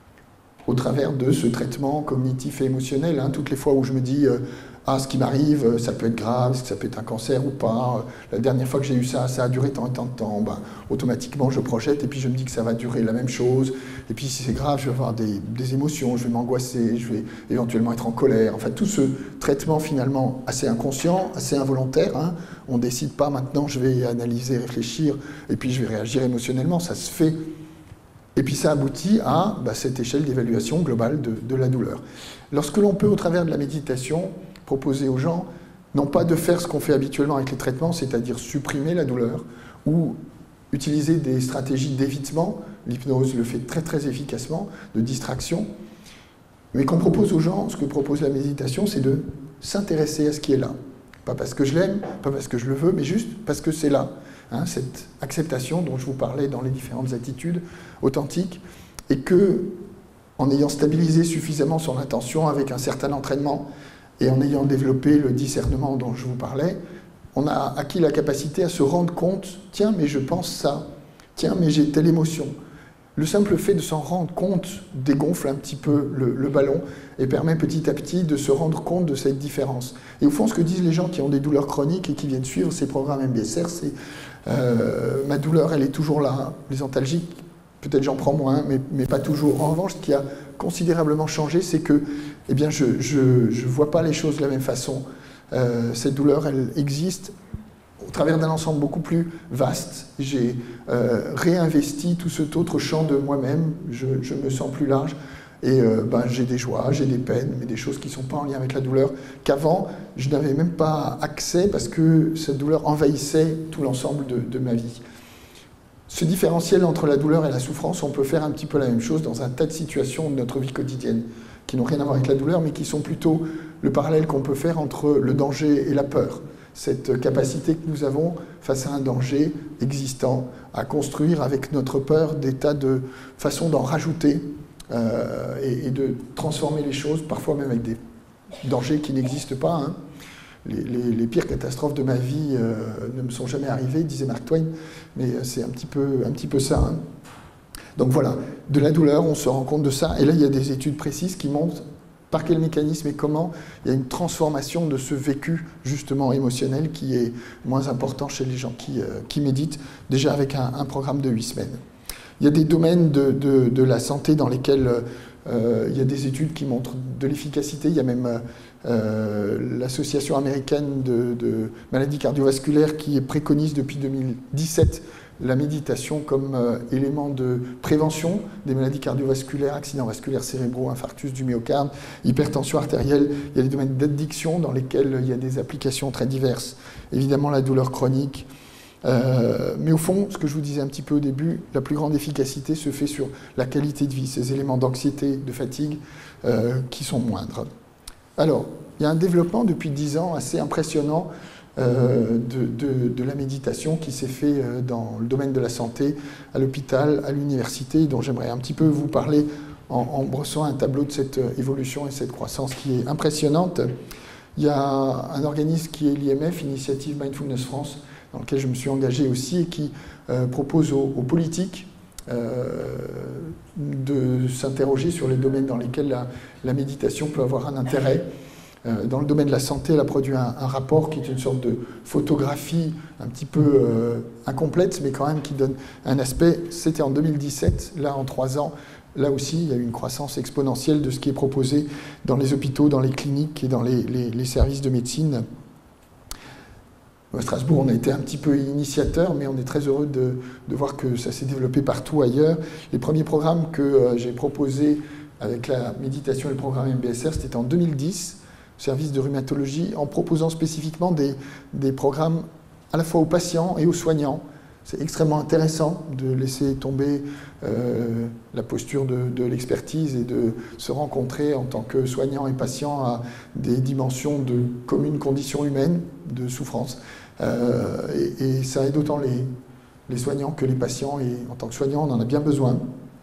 au travers de ce traitement cognitif et émotionnel. Hein, toutes les fois où je me dis euh, ah, ce qui m'arrive, ça peut être grave, ça peut être un cancer ou pas, la dernière fois que j'ai eu ça, ça a duré tant et tant de temps, ben, automatiquement je projette et puis je me dis que ça va durer la même chose, et puis si c'est grave, je vais avoir des, des émotions, je vais m'angoisser, je vais éventuellement être en colère, enfin tout ce traitement finalement assez inconscient, assez involontaire, hein. On ne décide pas maintenant je vais analyser, réfléchir, et puis je vais réagir émotionnellement, ça se fait. Et puis ça aboutit à bah, cette échelle d'évaluation globale de, de la douleur. Lorsque l'on peut, au travers de la méditation, proposer aux gens, non pas de faire ce qu'on fait habituellement avec les traitements, c'est-à-dire supprimer la douleur, ou utiliser des stratégies d'évitement, l'hypnose le fait très très efficacement, de distraction, mais qu'on propose aux gens, ce que propose la méditation, c'est de s'intéresser à ce qui est là. Pas parce que je l'aime, pas parce que je le veux, mais juste parce que c'est là. Hein, cette acceptation dont je vous parlais dans les différentes attitudes authentiques, et que, en ayant stabilisé suffisamment son attention avec un certain entraînement et en ayant développé le discernement dont je vous parlais, on a acquis la capacité à se rendre compte, tiens, mais je pense ça, tiens, mais j'ai telle émotion. Le simple fait de s'en rendre compte dégonfle un petit peu le, le ballon et permet petit à petit de se rendre compte de cette différence. Et au fond, ce que disent les gens qui ont des douleurs chroniques et qui viennent suivre ces programmes M B S R, c'est euh, ma douleur, elle est toujours là. Les antalgiques, peut-être j'en prends moins, mais, mais pas toujours. En revanche, ce qui a considérablement changé, c'est que eh bien, je ne vois pas les choses de la même façon. Euh, cette douleur, elle existe au travers d'un ensemble beaucoup plus vaste. J'ai euh, réinvesti tout cet autre champ de moi-même, je, je me sens plus large, et euh, ben, j'ai des joies, j'ai des peines, mais des choses qui ne sont pas en lien avec la douleur, qu'avant, je n'avais même pas accès parce que cette douleur envahissait tout l'ensemble de, de ma vie. Ce différentiel entre la douleur et la souffrance, on peut faire un petit peu la même chose dans un tas de situations de notre vie quotidienne, qui n'ont rien à voir avec la douleur, mais qui sont plutôt le parallèle qu'on peut faire entre le danger et la peur. Cette capacité que nous avons face à un danger existant, à construire avec notre peur des tas de façons d'en rajouter euh, et, et de transformer les choses, parfois même avec des dangers qui n'existent pas. Hein. Les, les, les pires catastrophes de ma vie euh, ne me sont jamais arrivées, disait Mark Twain, mais c'est un petit peu, un petit peu ça. Hein. Donc voilà, de la douleur, on se rend compte de ça, et là il y a des études précises qui montrent par quel mécanisme et comment il y a une transformation de ce vécu justement émotionnel qui est moins important chez les gens qui, euh, qui méditent, déjà avec un, un programme de huit semaines. Il y a des domaines de, de, de la santé dans lesquels euh, il y a des études qui montrent de l'efficacité. Il y a même euh, l'association américaine de, de maladies cardiovasculaires qui préconise depuis deux mille dix-sept la méditation comme euh, élément de prévention des maladies cardiovasculaires, accidents vasculaires cérébraux, infarctus du myocarde, hypertension artérielle. Il y a des domaines d'addiction dans lesquels il y a des applications très diverses. Évidemment, la douleur chronique. Euh, mais au fond, ce que je vous disais un petit peu au début, la plus grande efficacité se fait sur la qualité de vie, ces éléments d'anxiété, de fatigue euh, qui sont moindres. Alors, il y a un développement depuis dix ans assez impressionnant Euh, de, de, de la méditation qui s'est fait euh, dans le domaine de la santé, à l'hôpital, à l'université, dont j'aimerais un petit peu vous parler en, en brossant un tableau de cette évolution et cette croissance qui est impressionnante. Il y a un organisme qui est l'I M F, Initiative Mindfulness France, dans lequel je me suis engagé aussi et qui euh, propose aux, aux politiques euh, de s'interroger sur les domaines dans lesquels la, la méditation peut avoir un intérêt. Dans le domaine de la santé, elle a produit un, un rapport qui est une sorte de photographie un petit peu euh, incomplète, mais quand même qui donne un aspect. C'était en deux mille dix-sept, là en trois ans, là aussi il y a eu une croissance exponentielle de ce qui est proposé dans les hôpitaux, dans les cliniques et dans les, les, les services de médecine. À Strasbourg, on a été un petit peu initiateur, mais on est très heureux de, de voir que ça s'est développé partout ailleurs. Les premiers programmes que euh, j'ai proposés avec la méditation et le programme M B S R, c'était en deux mille dix. Service de rhumatologie, en proposant spécifiquement des, des programmes à la fois aux patients et aux soignants. C'est extrêmement intéressant de laisser tomber euh, la posture de, de l'expertise et de se rencontrer en tant que soignant et patient à des dimensions de communes conditions humaines, de souffrance. Euh, et, et ça aide autant les, les soignants que les patients, et en tant que soignant, on en a bien besoin.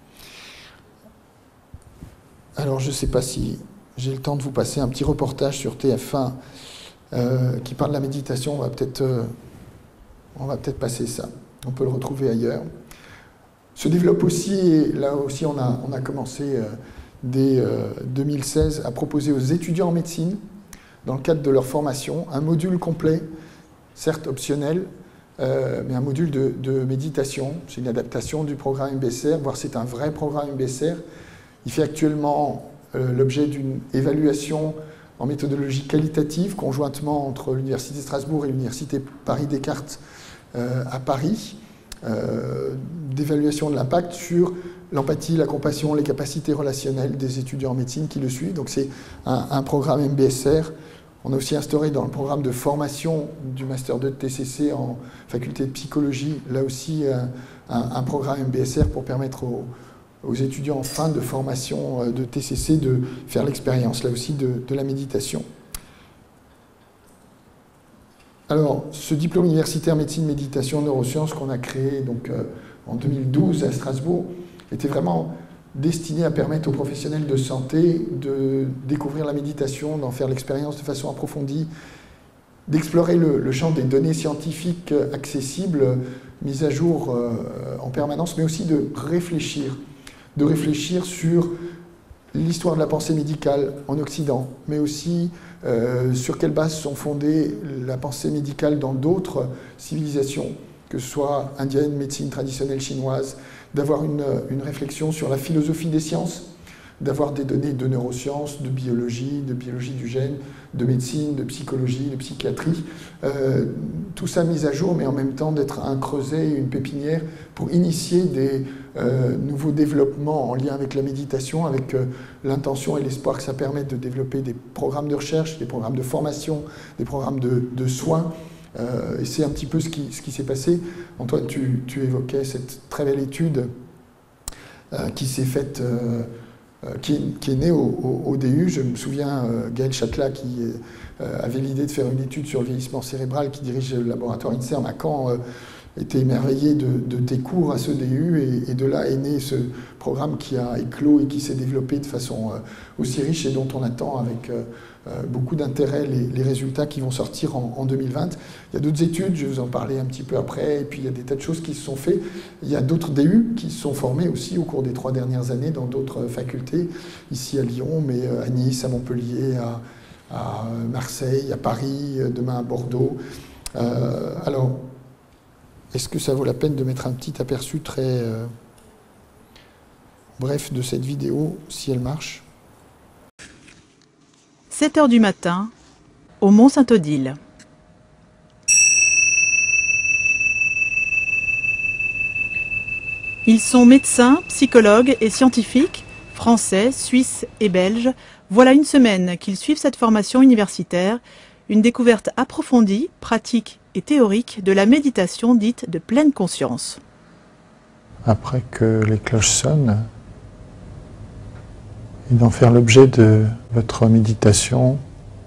Alors, je ne sais pas si j'ai le temps de vous passer un petit reportage sur T F un euh, qui parle de la méditation. On va peut-être euh, on va peut-être passer ça. On peut le retrouver ailleurs. Se développe aussi, et là aussi on a, on a commencé euh, dès euh, deux mille seize à proposer aux étudiants en médecine, dans le cadre de leur formation, un module complet, certes optionnel, euh, mais un module de, de méditation. C'est une adaptation du programme M B S R, voire c'est un vrai programme M B S R. Il fait actuellement Euh, l'objet d'une évaluation en méthodologie qualitative conjointement entre l'Université de Strasbourg et l'Université Paris-Descartes euh, à Paris, euh, d'évaluation de l'impact sur l'empathie, la compassion, les capacités relationnelles des étudiants en médecine qui le suivent. Donc c'est un, un programme M B S R. On a aussi instauré dans le programme de formation du Master deux de T C C en faculté de psychologie, là aussi un, un, un programme M B S R pour permettre aux aux étudiants en fin de formation de T C C de faire l'expérience, là aussi, de, de la méditation. Alors, ce diplôme universitaire médecine, méditation, neurosciences qu'on a créé donc, euh, en deux mille douze à Strasbourg était vraiment destiné à permettre aux professionnels de santé de découvrir la méditation, d'en faire l'expérience de façon approfondie, d'explorer le, le champ des données scientifiques accessibles, mises à jour euh, en permanence, mais aussi de réfléchir de réfléchir sur l'histoire de la pensée médicale en Occident, mais aussi euh, sur quelles bases sont fondées la pensée médicale dans d'autres civilisations, que ce soit indienne, médecine traditionnelle chinoise, d'avoir une, une réflexion sur la philosophie des sciences, d'avoir des données de neurosciences, de biologie, de biologie du gène, de médecine, de psychologie, de psychiatrie, euh, tout ça mis à jour, mais en même temps d'être un creuset, une pépinière pour initier des euh, nouveaux développements en lien avec la méditation, avec euh, l'intention et l'espoir que ça permette de développer des programmes de recherche, des programmes de formation, des programmes de, de soins. Euh, et c'est un petit peu ce qui, ce qui s'est passé. Antoine, tu, tu évoquais cette très belle étude euh, qui s'est faite... Euh, Qui est, qui est né au, au, au D U. Je me souviens, euh, Gaël Châtelat, qui euh, avait l'idée de faire une étude sur le vieillissement cérébral, qui dirige le laboratoire INSERM à Caen, euh, était émerveillé de, de tes cours à ce D U, et, et de là est né ce programme qui a éclos et qui s'est développé de façon euh, aussi riche et dont on attend avec euh, euh, beaucoup d'intérêt les, les résultats qui vont sortir en, en deux mille vingt. Il y a d'autres études, je vais vous en parler un petit peu après, et puis il y a des tas de choses qui se sont faites. Il y a d'autres D U qui se sont formés aussi au cours des trois dernières années dans d'autres facultés, ici à Lyon, mais à Nice, à Montpellier, à, à Marseille, à Paris, demain à Bordeaux. Euh, alors, est-ce que ça vaut la peine de mettre un petit aperçu très euh, bref de cette vidéo, si elle marche ? sept heures du matin, au Mont-Saint-Odile. Ils sont médecins, psychologues et scientifiques, français, suisses et belges. Voilà une semaine qu'ils suivent cette formation universitaire, une découverte approfondie, pratique et théorique de la méditation dite de pleine conscience. Après que les cloches sonnent, et d'en faire l'objet de votre méditation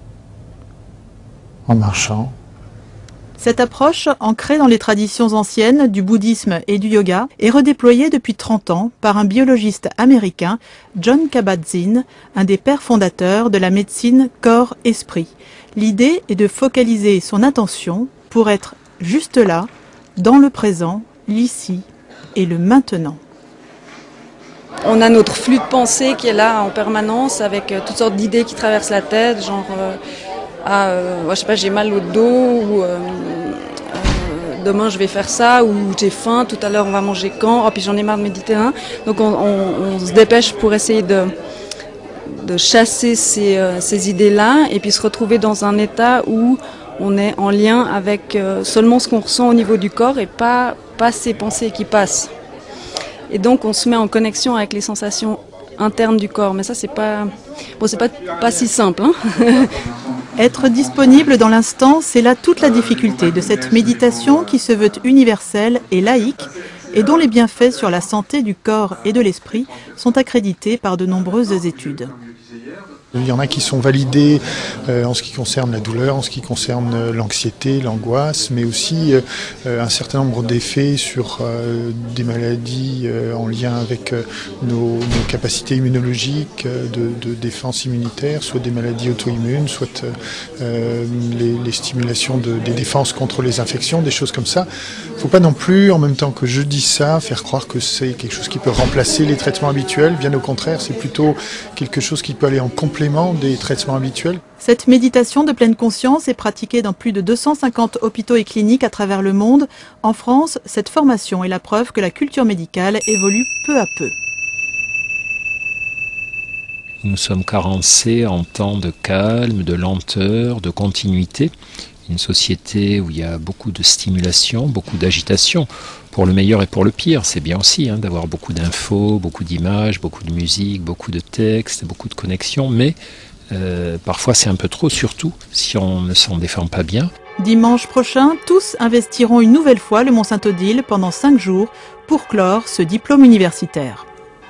en marchant. Cette approche, ancrée dans les traditions anciennes du bouddhisme et du yoga, est redéployée depuis trente ans par un biologiste américain, Jon Kabat-Zinn, un des pères fondateurs de la médecine corps-esprit. L'idée est de focaliser son attention pour être juste là, dans le présent, l'ici et le maintenant. On a notre flux de pensée qui est là en permanence avec euh, toutes sortes d'idées qui traversent la tête, genre euh, ah, euh, je sais pas, j'ai mal au dos ou euh, euh, demain je vais faire ça ou j'ai faim, tout à l'heure on va manger quand, oh, puis j'en ai marre de méditer. Hein. Donc on, on, on se dépêche pour essayer de, de chasser ces, euh, ces idées-là et puis se retrouver dans un état où on est en lien avec euh, seulement ce qu'on ressent au niveau du corps et pas, pas ces pensées qui passent. Et donc on se met en connexion avec les sensations internes du corps. Mais ça, c'est pas, bon, c'est pas, pas si simple. Hein. Être disponible dans l'instant, c'est là toute la difficulté de cette méditation qui se veut universelle et laïque et dont les bienfaits sur la santé du corps et de l'esprit sont accrédités par de nombreuses études. Il y en a qui sont validés euh, en ce qui concerne la douleur, en ce qui concerne euh, l'anxiété, l'angoisse, mais aussi euh, un certain nombre d'effets sur euh, des maladies euh, en lien avec euh, nos, nos capacités immunologiques euh, de, de défense immunitaire, soit des maladies auto-immunes, soit euh, les, les stimulations de, des défenses contre les infections, des choses comme ça. Il ne faut pas non plus, en même temps que je dis ça, faire croire que c'est quelque chose qui peut remplacer les traitements habituels. Bien au contraire, c'est plutôt quelque chose qui peut aller en complément des traitements habituels. Cette méditation de pleine conscience est pratiquée dans plus de deux cent cinquante hôpitaux et cliniques à travers le monde. En France, cette formation est la preuve que la culture médicale évolue peu à peu. Nous sommes carencés en temps de calme, de lenteur, de continuité. Une société où il y a beaucoup de stimulation, beaucoup d'agitation, pour le meilleur et pour le pire. C'est bien aussi hein, d'avoir beaucoup d'infos, beaucoup d'images, beaucoup de musique, beaucoup de textes, beaucoup de connexions, mais euh, parfois c'est un peu trop, surtout si on ne s'en défend pas bien. Dimanche prochain, tous investiront une nouvelle fois le Mont-Saint-Odile pendant cinq jours pour clore ce diplôme universitaire.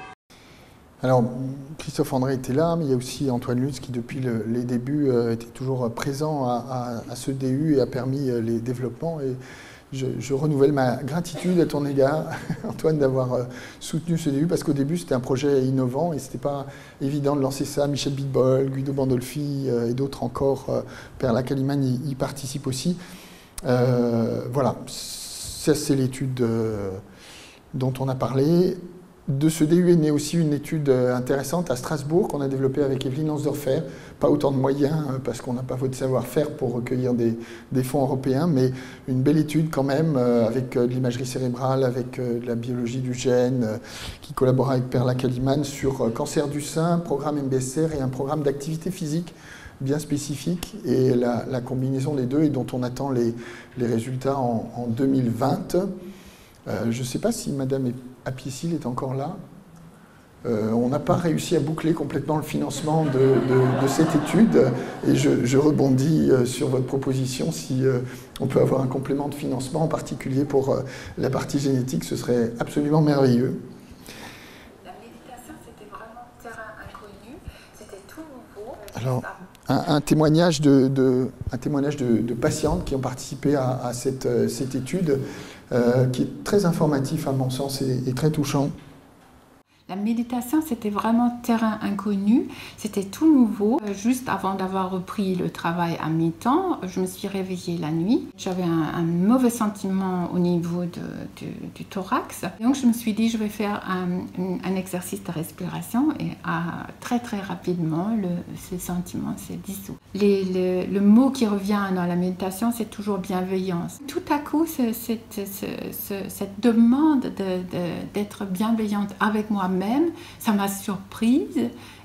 Alors, Christophe André était là, mais il y a aussi Antoine Lutz qui, depuis le, les débuts, euh, était toujours présent à, à, à ce D U et a permis euh, les développements. Et je, je renouvelle ma gratitude à ton égard, Antoine, d'avoir euh, soutenu ce D U, parce qu'au début, c'était un projet innovant et ce n'était pas évident de lancer ça. Michel Bitbol, Guido Bandolfi euh, et d'autres encore, euh, Perla Kaliman y, y participent aussi. Euh, voilà, ça c'est l'étude euh, dont on a parlé. De ce D U est née aussi une étude intéressante à Strasbourg qu'on a développée avec Evelyne Hansdorfer. Pas autant de moyens parce qu'on n'a pas votre savoir-faire pour recueillir des, des fonds européens, mais une belle étude quand même avec de l'imagerie cérébrale, avec de la biologie du gène, qui collabore avec Perla Kaliman sur cancer du sein, programme M B S R et un programme d'activité physique bien spécifique, et la, la combinaison des deux et dont on attend les, les résultats en, en deux mille vingt. Euh, je ne sais pas si Madame Apiécile est encore là. Euh, on n'a pas réussi à boucler complètement le financement de, de, de cette étude, et je, je rebondis euh, sur votre proposition. Si euh, on peut avoir un complément de financement, en particulier pour euh, la partie génétique, ce serait absolument merveilleux. La méditation, c'était vraiment terrain inconnu, c'était tout nouveau. Alors, un, un témoignage de, de, un témoignage de, de patientes qui ont participé à, à cette, cette étude, euh, qui est très informatif à mon sens et, et très touchant. La méditation, c'était vraiment terrain inconnu, c'était tout nouveau. Juste avant d'avoir repris le travail à mi-temps, je me suis réveillée la nuit. J'avais un, un mauvais sentiment au niveau de, de, du thorax. Donc je me suis dit, je vais faire un, un exercice de respiration, et à, très très rapidement, le, ce sentiment s'est dissous. Les, le, le mot qui revient dans la méditation, c'est toujours bienveillance. Tout à coup, ce, cette, ce, ce, cette demande de, de, d'être bienveillante avec moi-même, ça m'a surprise,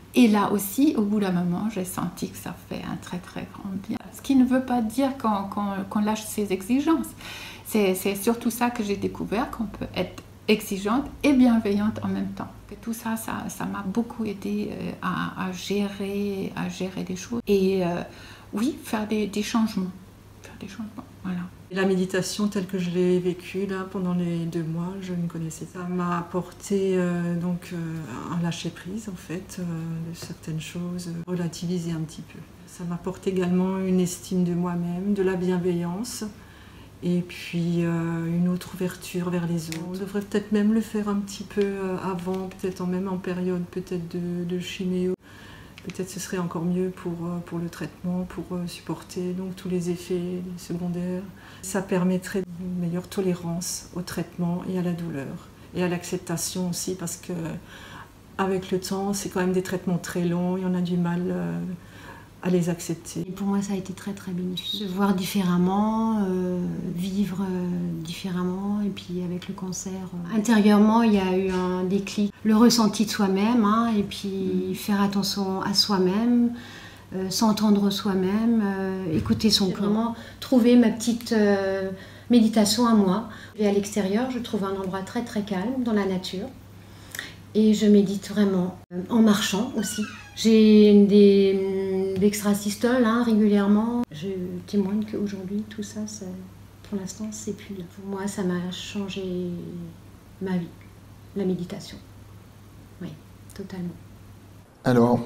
Et là aussi, au bout d'un moment, j'ai senti que ça fait un très très grand bien. Ce qui ne veut pas dire qu'on qu'on, qu'on lâche ses exigences. C'est, c'est surtout ça que j'ai découvert, qu'on peut être exigeante et bienveillante en même temps. Et tout ça, ça, ça m'a beaucoup aidé à, à, gérer, à gérer des choses. Et euh, oui, faire des, des changements. Faire des changements, voilà. La méditation telle que je l'ai vécue là, pendant les deux mois, je ne connaissais pas. Ça m'a apporté euh, donc, euh, un lâcher-prise en fait, euh, de certaines choses, euh, relativiser un petit peu. Ça m'apporte également une estime de moi-même, de la bienveillance et puis euh, une autre ouverture vers les autres. On devrait peut-être même le faire un petit peu euh, avant, peut-être même en période peut-être de, de chiméo. Peut-être ce serait encore mieux pour, pour le traitement, pour supporter donc, tous les effets secondaires. Ça permettrait une meilleure tolérance au traitement et à la douleur. Et à l'acceptation aussi, parce qu'avec le temps, c'est quand même des traitements très longs et on a du mal euh, à les accepter. Et pour moi, ça a été très très bénéfique. Se voir différemment, euh, vivre euh, différemment, et puis avec le cancer. Euh, intérieurement, il y a eu un déclic. Le ressenti de soi-même, hein, et puis faire attention à soi-même, euh, s'entendre soi-même, euh, écouter son corps. Vraiment trouver ma petite euh, méditation à moi. Et à l'extérieur, je trouve un endroit très très calme, dans la nature. Et je médite vraiment, euh, en marchant aussi. J'ai des, des extrasystoles hein, régulièrement. Je témoigne qu'aujourd'hui, tout ça, ça pour l'instant, c'est plus là. Pour moi, ça m'a changé ma vie, la méditation. Oui, totalement. Alors,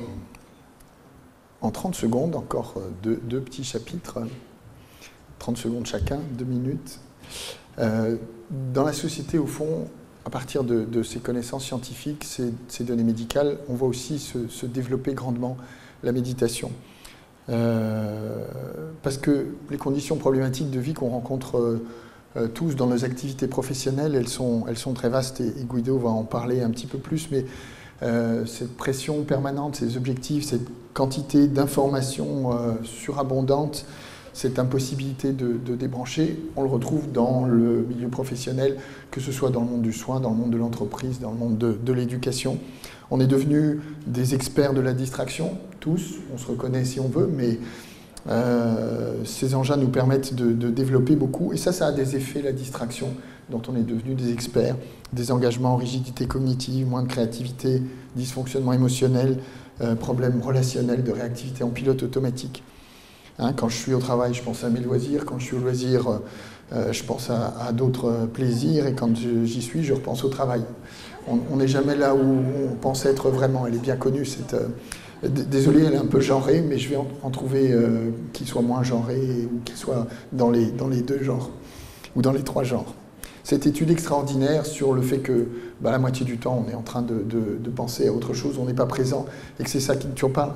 en trente secondes, encore deux, deux petits chapitres, trente secondes chacun, deux minutes. Euh, dans la société, au fond, à partir de, de ces connaissances scientifiques, ces, ces données médicales, on voit aussi se, se développer grandement la méditation. Euh, parce que les conditions problématiques de vie qu'on rencontre euh, tous dans nos activités professionnelles, elles sont, elles sont très vastes et, et Guido va en parler un petit peu plus, mais euh, cette pression permanente, ces objectifs, cette quantité d'informations euh, surabondantes, cette impossibilité de, de débrancher, on le retrouve dans le milieu professionnel, que ce soit dans le monde du soin, dans le monde de l'entreprise, dans le monde de, de l'éducation. On est devenus des experts de la distraction, tous, on se reconnaît si on veut, mais euh, ces engins nous permettent de, de développer beaucoup, et ça, ça a des effets, la distraction, dont on est devenus des experts, des engagements en rigidité cognitive, moins de créativité, dysfonctionnement émotionnel, euh, problèmes relationnels, de réactivité en pilote automatique. Hein, quand je suis au travail, je pense à mes loisirs. Quand je suis au loisir, euh, je pense à, à d'autres plaisirs. Et quand j'y suis, je repense au travail. On n'est jamais là où on pense être vraiment. Elle est bien connue. Cette, euh, désolé, elle est un peu genrée, mais je vais en, en trouver euh, qui soit moins genrée ou qui soit dans les, dans les deux genres ou dans les trois genres. Cette étude extraordinaire sur le fait que bah, la moitié du temps, on est en train de, de, de penser à autre chose, on n'est pas présent, et que c'est ça qui tu en parles.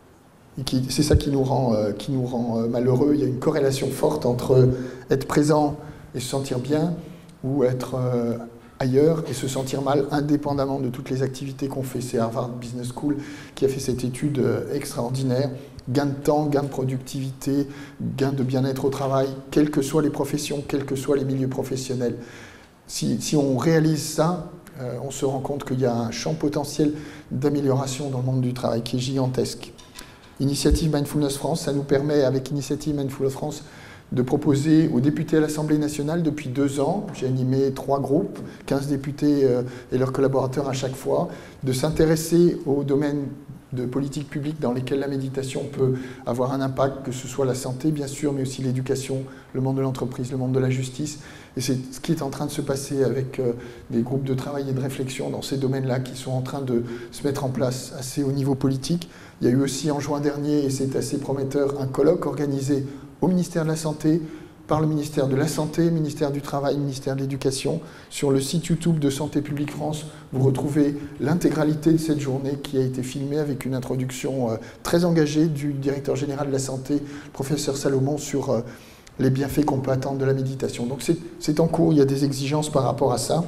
C'est ça qui nous rend, euh, qui nous rend euh, malheureux. Il y a une corrélation forte entre être présent et se sentir bien, ou être euh, ailleurs et se sentir mal, indépendamment de toutes les activités qu'on fait. C'est Harvard Business School qui a fait cette étude euh, extraordinaire. Gain de temps, gain de productivité, gain de bien-être au travail, quelles que soient les professions, quels que soient les milieux professionnels. Si, si on réalise ça, euh, on se rend compte qu'il y a un champ potentiel d'amélioration dans le monde du travail qui est gigantesque. Initiative Mindfulness France, ça nous permet, avec Initiative Mindfulness France, de proposer aux députés à l'Assemblée nationale depuis deux ans, j'ai animé trois groupes, quinze députés euh, et leurs collaborateurs à chaque fois, de s'intéresser aux domaines de politique publique dans lesquels la méditation peut avoir un impact, que ce soit la santé bien sûr, mais aussi l'éducation, le monde de l'entreprise, le monde de la justice. Et c'est ce qui est en train de se passer avec euh, des groupes de travail et de réflexion dans ces domaines-là qui sont en train de se mettre en place assez au niveau politique. Il y a eu aussi en juin dernier, et c'est assez prometteur, un colloque organisé au ministère de la Santé, par le ministère de la Santé, ministère du Travail, ministère de l'Éducation. Sur le site YouTube de Santé publique France, vous retrouvez l'intégralité de cette journée qui a été filmée avec une introduction euh, très engagée du directeur général de la Santé, le professeur Salomon, sur euh, les bienfaits qu'on peut attendre de la méditation. Donc c'est en cours, il y a des exigences par rapport à ça.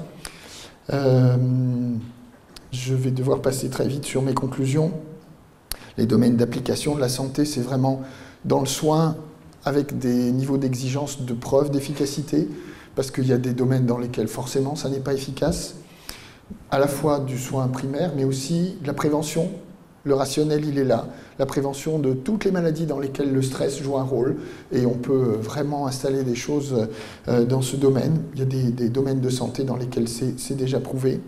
Euh, je vais devoir passer très vite sur mes conclusions. Les domaines d'application de la santé, c'est vraiment dans le soin, avec des niveaux d'exigence de preuve d'efficacité, parce qu'il y a des domaines dans lesquels forcément ça n'est pas efficace, à la fois du soin primaire, mais aussi de la prévention, Le rationnel, il est là. La prévention de toutes les maladies dans lesquelles le stress joue un rôle. Et on peut vraiment installer des choses euh, dans ce domaine. Il y a des, des domaines de santé dans lesquels c'est déjà prouvé.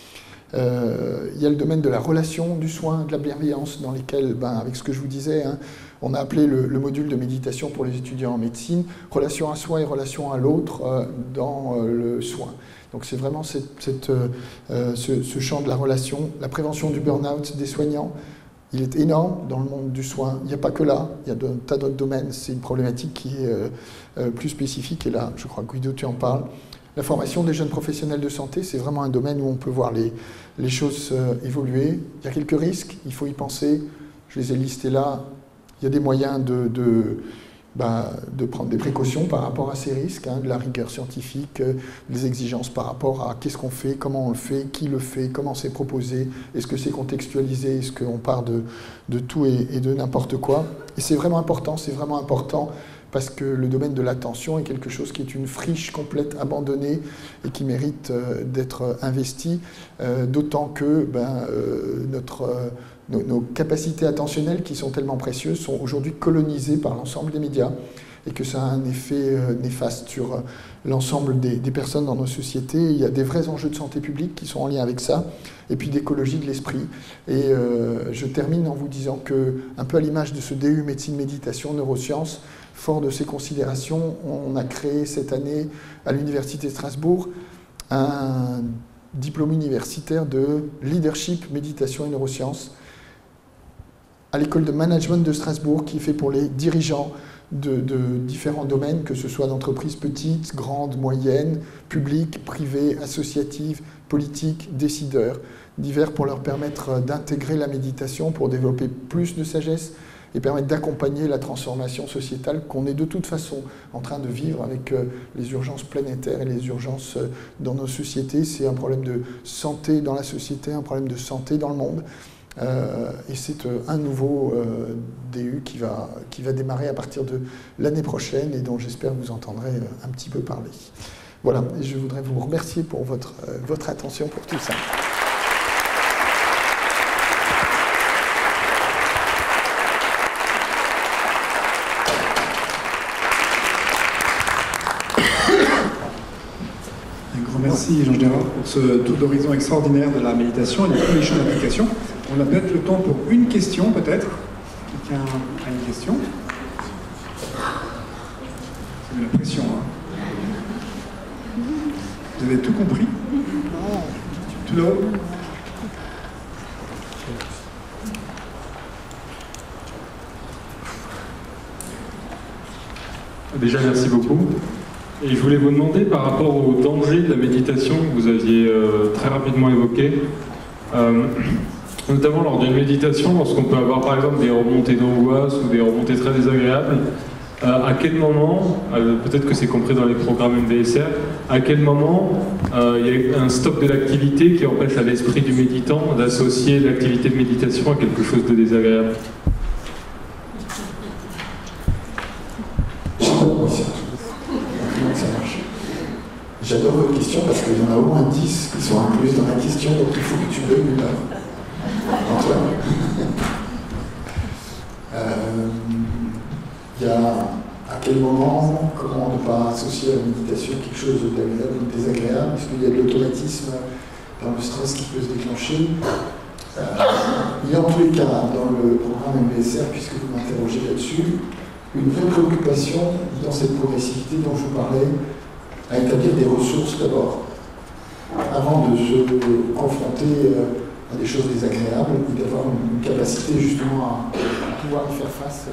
Euh, il y a le domaine de la relation, du soin, de la bienveillance, dans lesquels, ben, avec ce que je vous disais, hein, on a appelé le, le module de méditation pour les étudiants en médecine, relation à soi et relation à l'autre euh, dans euh, le soin. Donc c'est vraiment cette, cette, euh, ce, ce champ de la relation, la prévention du burn-out des soignants. Il est énorme dans le monde du soin. Il n'y a pas que là, il y a de, un tas d'autres domaines. C'est une problématique qui est euh, euh, plus spécifique. Et là, je crois que Guido, tu en parles. La formation des jeunes professionnels de santé, c'est vraiment un domaine où on peut voir les, les choses euh, évoluer. Il y a quelques risques, il faut y penser. Je les ai listés là. Il y a des moyens de, de, bah, de prendre des précautions par rapport à ces risques, hein, de la rigueur scientifique, euh, des exigences par rapport à qu'est-ce qu'on fait, comment on le fait, qui le fait, comment c'est proposé, est-ce que c'est contextualisé, est-ce qu'on part de, de tout et, et de n'importe quoi. Et c'est vraiment important, c'est vraiment important. Parce que le domaine de l'attention est quelque chose qui est une friche complète, abandonnée, et qui mérite euh, d'être investi, euh, d'autant que ben, euh, notre, euh, nos, nos capacités attentionnelles, qui sont tellement précieuses, sont aujourd'hui colonisées par l'ensemble des médias, et que ça a un effet euh, néfaste sur euh, l'ensemble des, des personnes dans nos sociétés. Il y a des vrais enjeux de santé publique qui sont en lien avec ça, et puis d'écologie de l'esprit. Et euh, je termine en vous disant que, un peu à l'image de ce D U médecine, méditation, neurosciences, fort de ces considérations, on a créé cette année à l'Université de Strasbourg un diplôme universitaire de leadership, méditation et neurosciences à l'école de management de Strasbourg, qui est fait pour les dirigeants de, de différents domaines, que ce soit d'entreprises petites, grandes, moyennes, publiques, privées, associatives, politiques, décideurs, divers, pour leur permettre d'intégrer la méditation, pour développer plus de sagesse, et permettre d'accompagner la transformation sociétale qu'on est de toute façon en train de vivre avec les urgences planétaires et les urgences dans nos sociétés. C'est un problème de santé dans la société, un problème de santé dans le monde. Euh, et c'est un nouveau euh, D U qui va, qui va démarrer à partir de l'année prochaine et dont j'espère vous entendrez un petit peu parler. Voilà, et je voudrais vous remercier pour votre, euh, votre attention pour tout ça. Merci Jean Gérard pour ce tour d'horizon extraordinaire de la méditation et de tous les champs d'application. On a peut-être le temps pour une question, peut-être. Quelqu'un a une question? C'est de la pression, hein. Vous avez tout compris? Tout le haut? Déjà, merci beaucoup. Et je voulais vous demander, par rapport au danger de la méditation que vous aviez euh, très rapidement évoqué, euh, notamment lors d'une méditation, lorsqu'on peut avoir par exemple des remontées d'angoisse ou des remontées très désagréables, euh, à quel moment, euh, peut-être que c'est compris dans les programmes M B S R, à quel moment euh, il y a un stop de l'activité qui empêche à l'esprit du méditant d'associer l'activité de méditation à quelque chose de désagréable? J'adore votre question parce qu'il y en a au moins dix qui sont incluses dans la question, donc il faut que tu donnes une heure. Antoine. euh, Il y a à quel moment, comment ne pas associer à la méditation quelque chose d'agréable ou de désagréable? Est-ce qu'il y a de l'automatisme dans le stress qui peut se déclencher? euh, Il y a en tous les cas dans le programme M B S R, puisque vous m'interrogez là-dessus, une vraie préoccupation dans cette progressivité dont je vous parlais, à établir des ressources d'abord, avant de se confronter à des choses désagréables et d'avoir une capacité justement à, à pouvoir y faire face.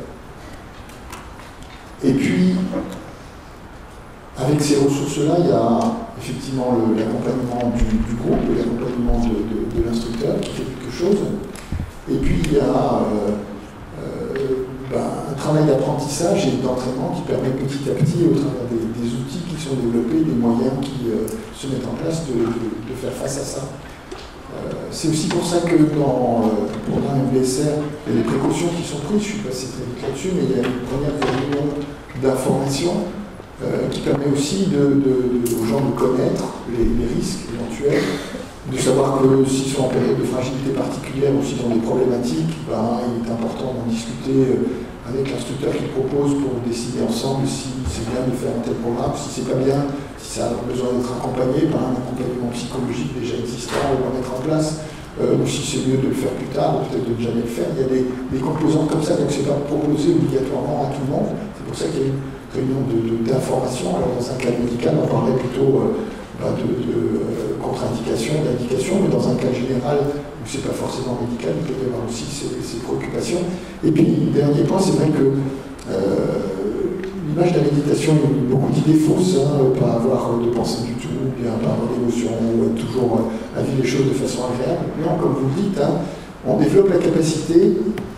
Et puis, avec ces ressources-là, il y a effectivement l'accompagnement du, du groupe, l'accompagnement de, de, de l'instructeur qui fait quelque chose, et puis il y a euh, euh, ben, un travail d'apprentissage et d'entraînement qui permet petit à petit, au travers des, des outils qui sont développés, des moyens qui euh, se mettent en place, de, de, de faire face à ça. Euh, C'est aussi pour ça que dans euh, le programme M B S R, il y a des précautions qui sont prises, je suis passé très vite là-dessus, mais il y a une première réunion d'information euh, qui permet aussi de, de, de, aux gens de connaître les, les risques éventuels, de savoir que s'ils sont en période de fragilité particulière ou s'ils ont des problématiques, ben, il est important d'en discuter avec l'instructeur qui propose pour décider ensemble si c'est bien de faire un tel programme, si c'est pas bien, si ça a besoin d'être accompagné par un accompagnement psychologique déjà existant ou à mettre en place, euh, ou si c'est mieux de le faire plus tard, ou peut-être de ne jamais le faire. Il y a des, des composantes comme ça, donc c'est pas proposé obligatoirement à tout le monde. C'est pour ça qu'il y a une réunion d'information. Alors dans un cas médical, on parlerait plutôt euh, bah, de, de euh, contre-indication, d'indication, mais dans un cas général où c'est pas forcément médical, il peut y avoir aussi ces, ces préoccupations. Et puis, dernier point, c'est vrai que euh, l'image de la méditation, il y a beaucoup d'idées fausses, hein, pas avoir de pensée du tout, ou bien pas avoir d'émotion, ou être toujours à vivre les choses de façon agréable. Non, comme vous le dites, hein, on développe la capacité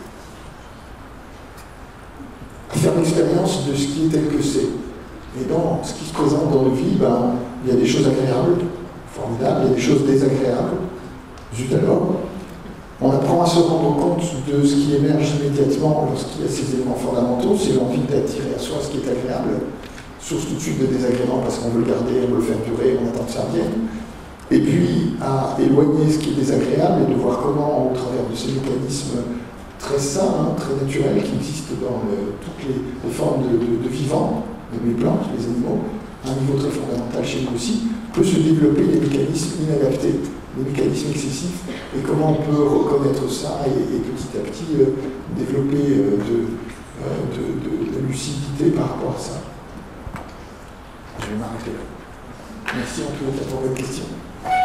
à faire l'expérience de ce qui est tel que c'est. Et dans ce qui se présente dans nos vies, ben, il y a des choses agréables, formidables, il y a des choses désagréables. Zut alors, on apprend à se rendre compte de ce qui émerge immédiatement lorsqu'il y a ces éléments fondamentaux, c'est l'envie d'attirer à soi ce qui est agréable, source tout de suite de désagrément parce qu'on veut le garder, on veut le faire durer, on attend que ça revienne. Et puis à éloigner ce qui est désagréable et de voir comment, au travers de ces mécanismes très sains, hein, très naturels, qui existent dans le, toutes les, les formes de, de, de vivants, même les plantes, les animaux, à un niveau très fondamental chez nous aussi, peut se développer des mécanismes inadaptés, des mécanismes excessifs, et comment on peut reconnaître ça et, et petit à petit euh, développer euh, de, euh, de, de, de lucidité par rapport à ça. Je vais m'arrêter là. Merci en tout cas pour votre question.